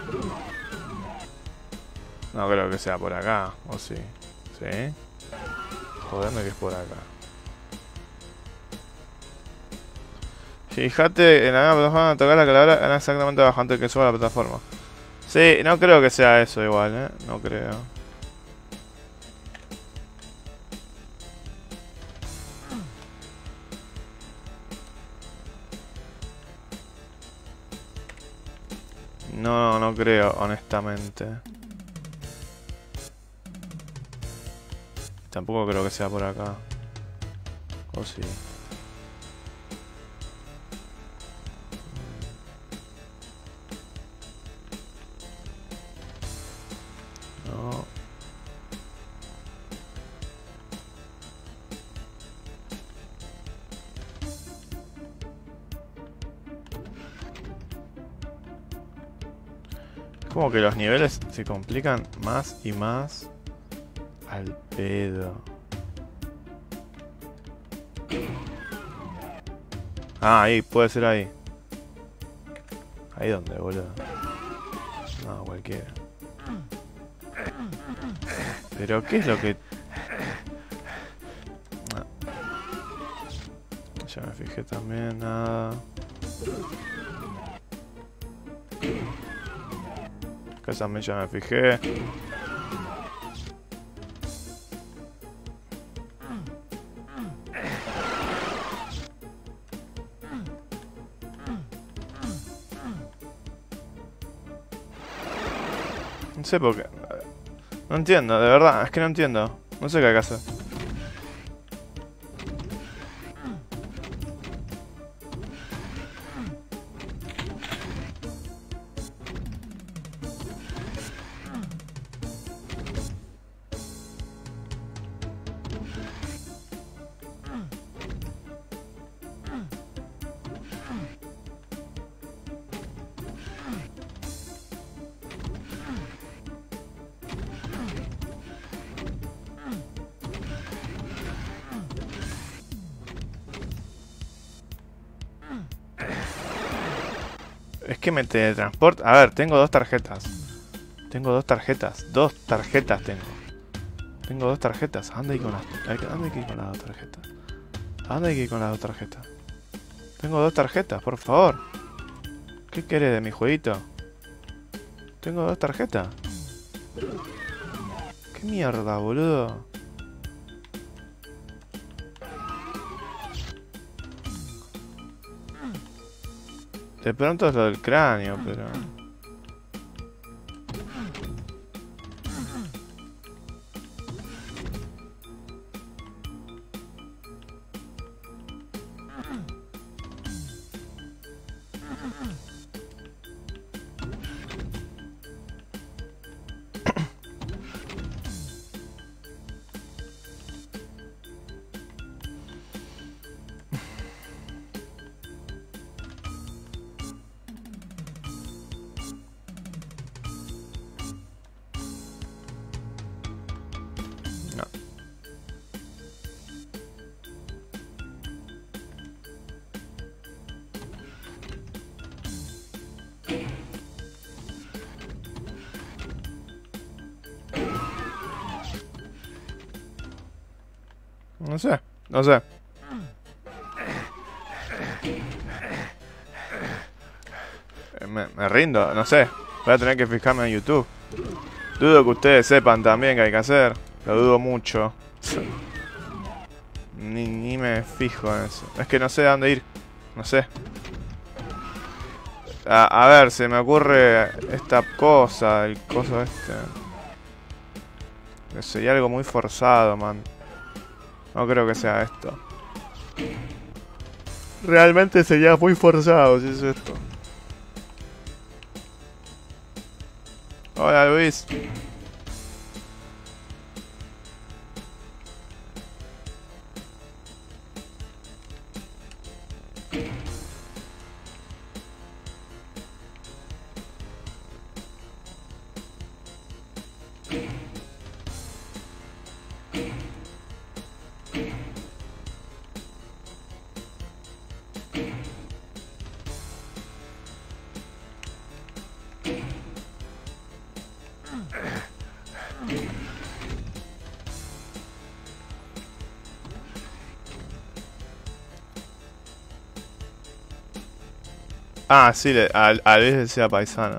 [SPEAKER 1] No creo que sea por acá, o sí. ¿Sí? Joderme que es por acá. Fíjate en la plataforma, tocar la calavera, era exactamente abajo antes que suba la plataforma. Sí, no creo que sea eso igual, no creo. No creo, honestamente. Tampoco creo que sea por acá. O sí. No. Como que los niveles se complican más y más al pedo. Ah, ahí, puede ser ahí. Ahí donde, boludo. No, cualquiera. Pero, ¿qué es lo que...? No. Ya me fijé también, nada. Acá también ya me fijé. No sé por qué. No entiendo, de verdad, es que no entiendo. No sé qué hay que hacer. Es que me teletransporta. A ver, tengo dos tarjetas. Tengo dos tarjetas. Dos tarjetas tengo. Tengo dos tarjetas. ¿A dónde hay con las, ¿dónde hay que ir con las dos tarjetas? ¿A dónde hay que ir con las dos tarjetas? Tengo dos tarjetas, por favor. ¿Qué querés de mi jueguito? Tengo dos tarjetas. ¿Qué mierda, boludo? De pronto es lo del cráneo, pero... No sé, no sé. Me rindo, no sé. Voy a tener que fijarme en YouTube. Dudo que ustedes sepan también qué hay que hacer. Lo dudo mucho. Ni me fijo en eso. Es que no sé a dónde ir. No sé. A ver, se me ocurre esta cosa, el coso este. Sería algo muy forzado, man. No creo que sea esto. Realmente sería muy forzado si es esto. Hola, Luis. Ah, sí, a Luis decía paisano.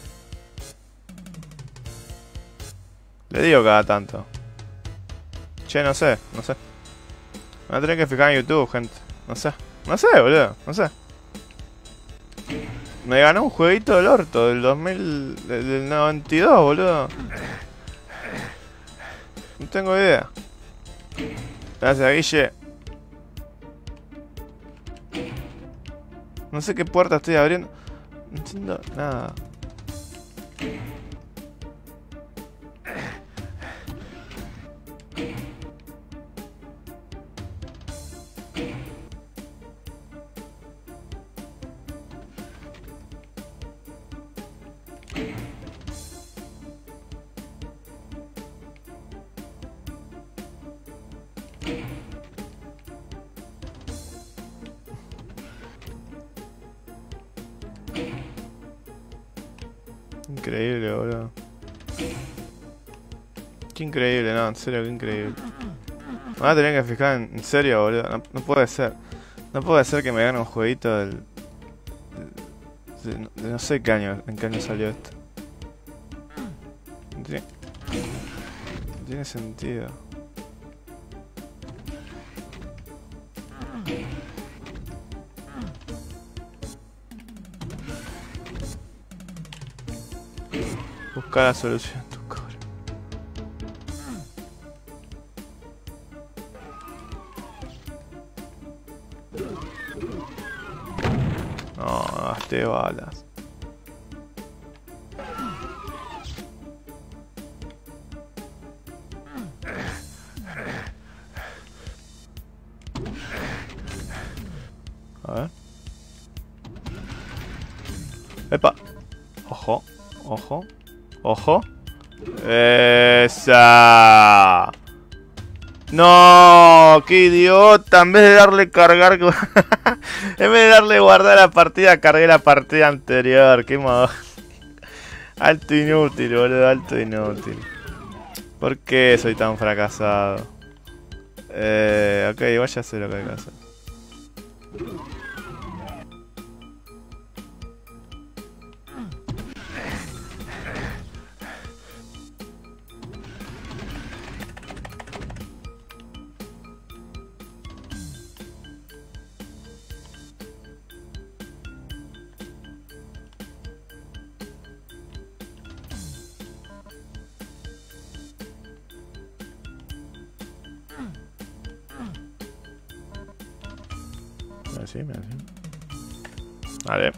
[SPEAKER 1] Le digo cada tanto. Che, no sé. Me voy a tener que fijar en YouTube, gente. No sé, boludo, no sé. Me ganó un jueguito del orto del 2000... del 92, boludo. No tengo idea. Gracias, Guille. No sé qué puerta estoy abriendo. No entiendo nada. Increíble, boludo. Qué increíble, no, en serio, qué increíble. Me voy a tener que fijar en serio, boludo. No puede ser. No puede ser que me gane un jueguito del... de no sé qué año, en qué año salió esto. No tiene sentido. Busca la solución en tu core. No, gasté balas. A ver. ¡Epa! Ojo, ojo. Ojo. ¡Esa! ¡No! ¡Qué idiota! En vez de darle cargar... en vez de darle guardar la partida, cargué la partida anterior. ¡Qué mal! Alto inútil, boludo. Alto inútil. ¿Por qué soy tan fracasado? Ok, igual ya sé lo que hay que hacer. Así, así. Vale.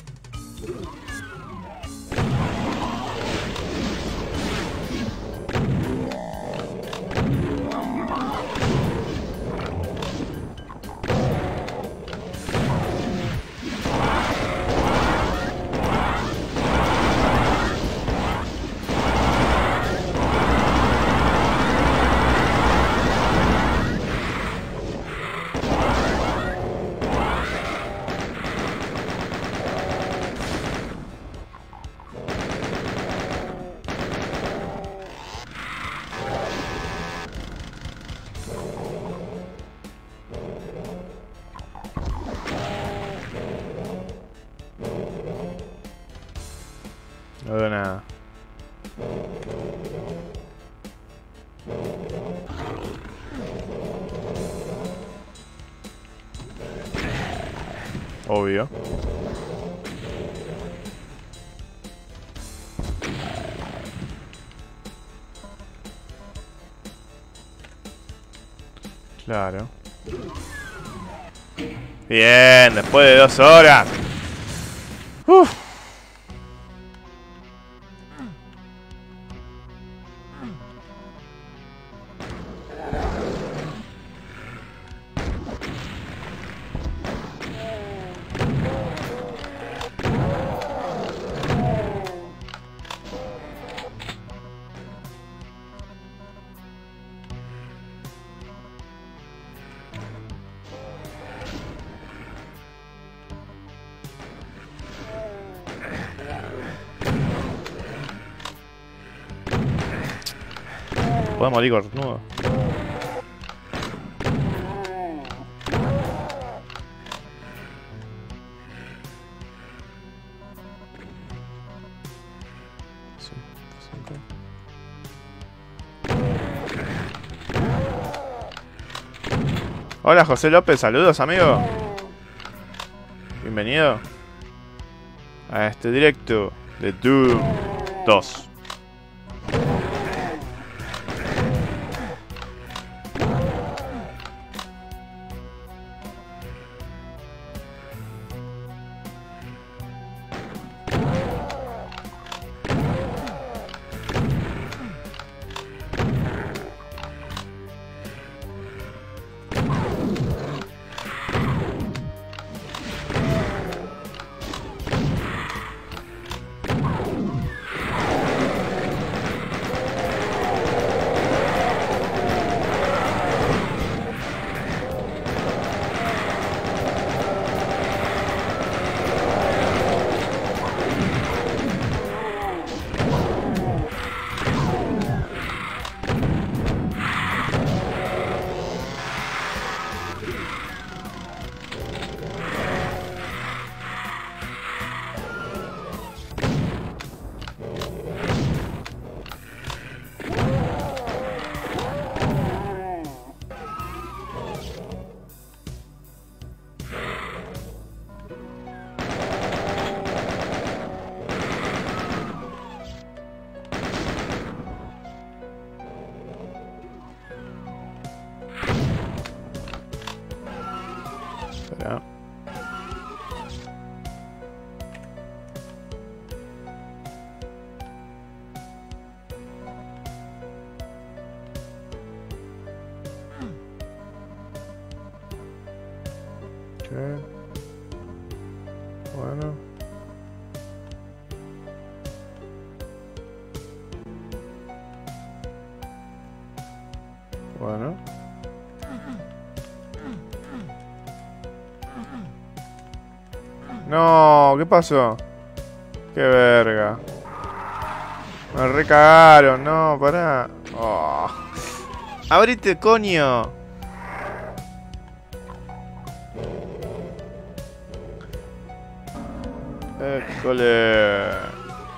[SPEAKER 1] No veo nada. Obvio. Claro. Bien, después de 2 horas. Uf. Podemos morir cornudo. Hola José López, saludos amigo. Bienvenido a este directo de Doom 2. Espera. Bueno. Bueno. No, ¿qué pasó? Qué verga. Me recagaron, no, pará. Oh. Abrite, coño. École.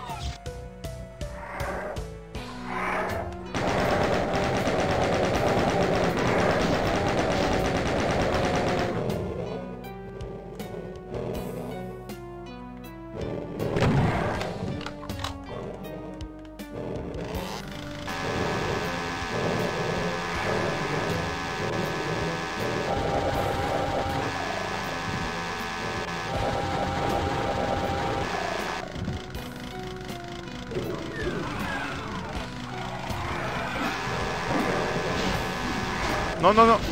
[SPEAKER 1] No, no, no.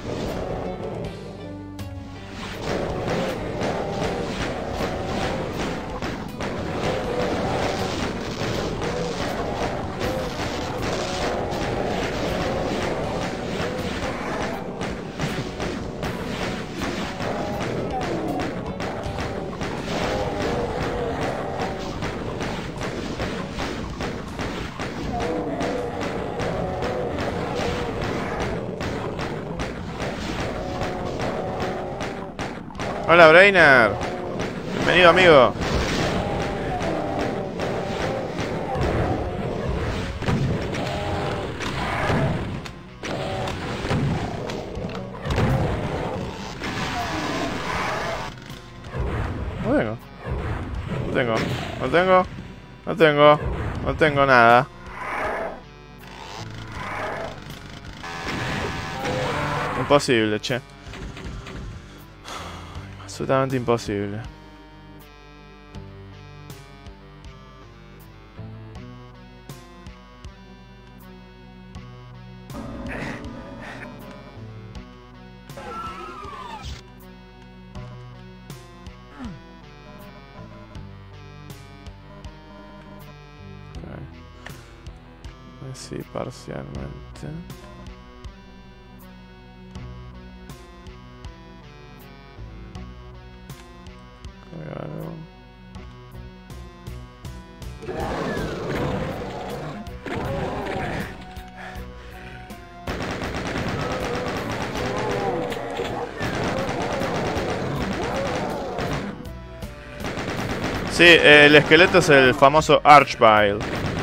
[SPEAKER 1] Hola, Brainer. Bienvenido, amigo. No tengo. No tengo. No tengo. No tengo. No tengo nada. Imposible, che. Absolutamente imposible. Sí, parcialmente. Cargaron. Sí, el esqueleto es el famoso Archvile.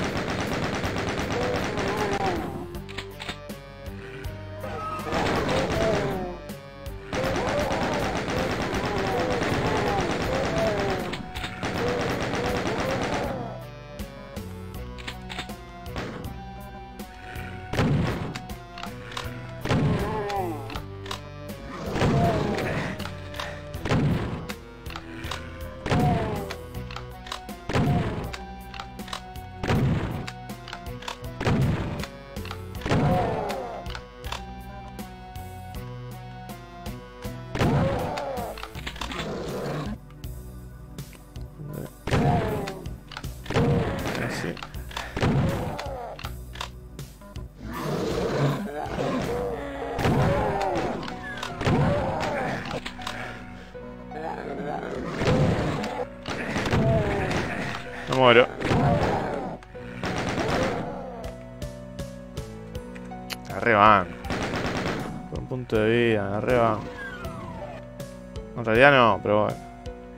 [SPEAKER 1] Así. Me muero. Arriba van. Por un punto de vida, arriba van. En realidad no, pero bueno.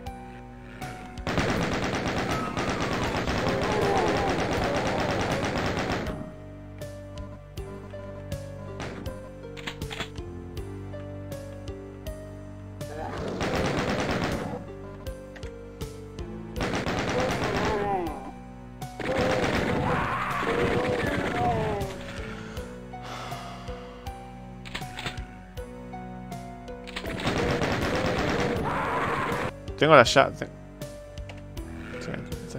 [SPEAKER 1] Tengo la llave. Sí, sí.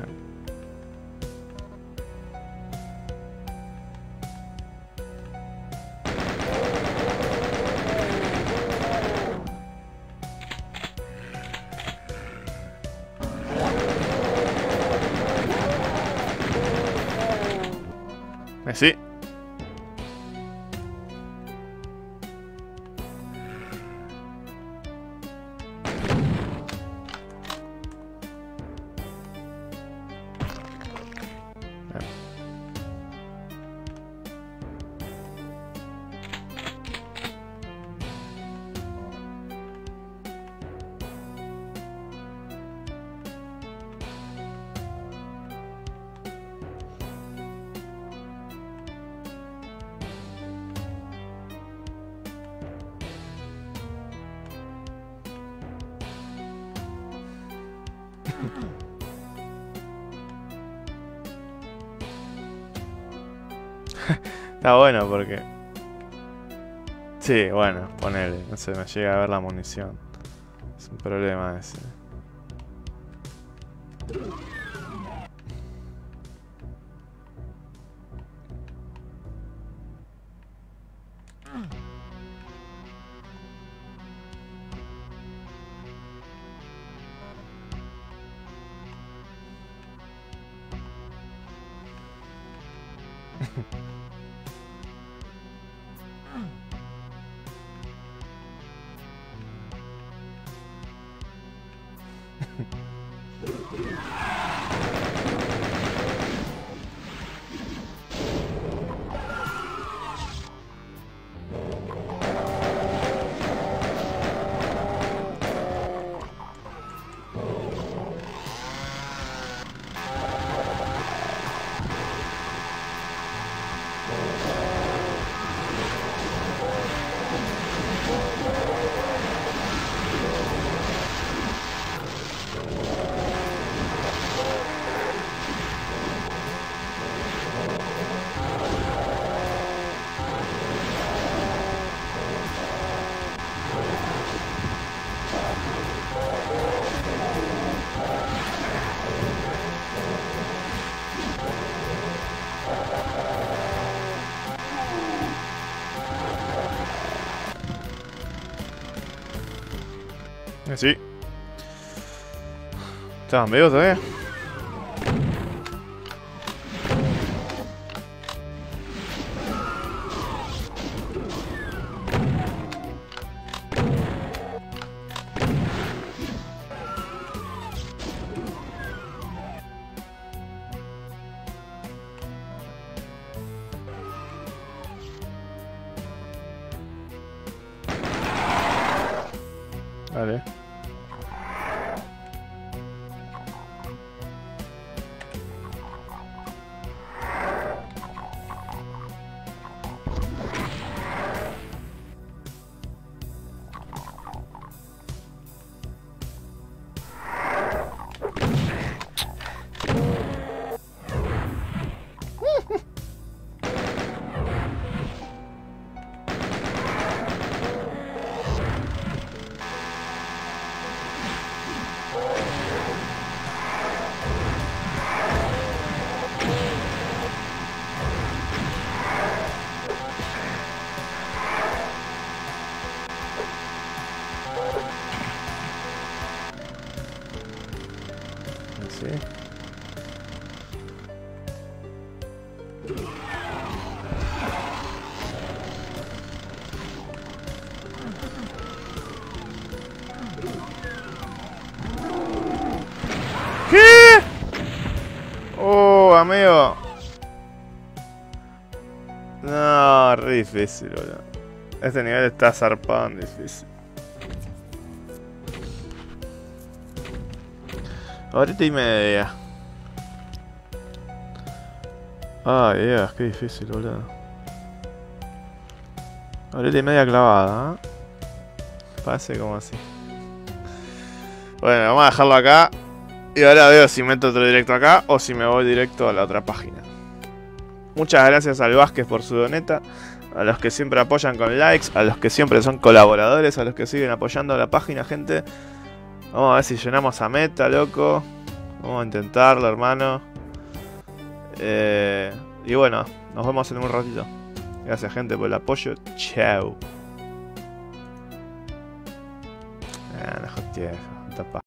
[SPEAKER 1] Sí. Está bueno porque... Sí, bueno, ponele. No se me llega a ver la munición. Es un problema ese. ¿Estaban vivos todavía? Vale. Sí. ¿Qué? Oh, amigo. No, re difícil, boludo. Este nivel está zarpado en difícil. Ahorita y media. Ay, Dios, qué difícil, boludo. Ahorita y media clavada, ¿eh? Pase como así. Bueno, vamos a dejarlo acá. Y ahora veo si meto otro directo acá o si me voy directo a la otra página. Muchas gracias al Vázquez por su doneta. A los que siempre apoyan con likes. A los que siempre son colaboradores. A los que siguen apoyando la página, gente. Vamos a ver si llenamos a meta, loco. Vamos a intentarlo, hermano. Y bueno, nos vemos en un ratito. Gracias, gente, por el apoyo. Chao. No joder, tapa.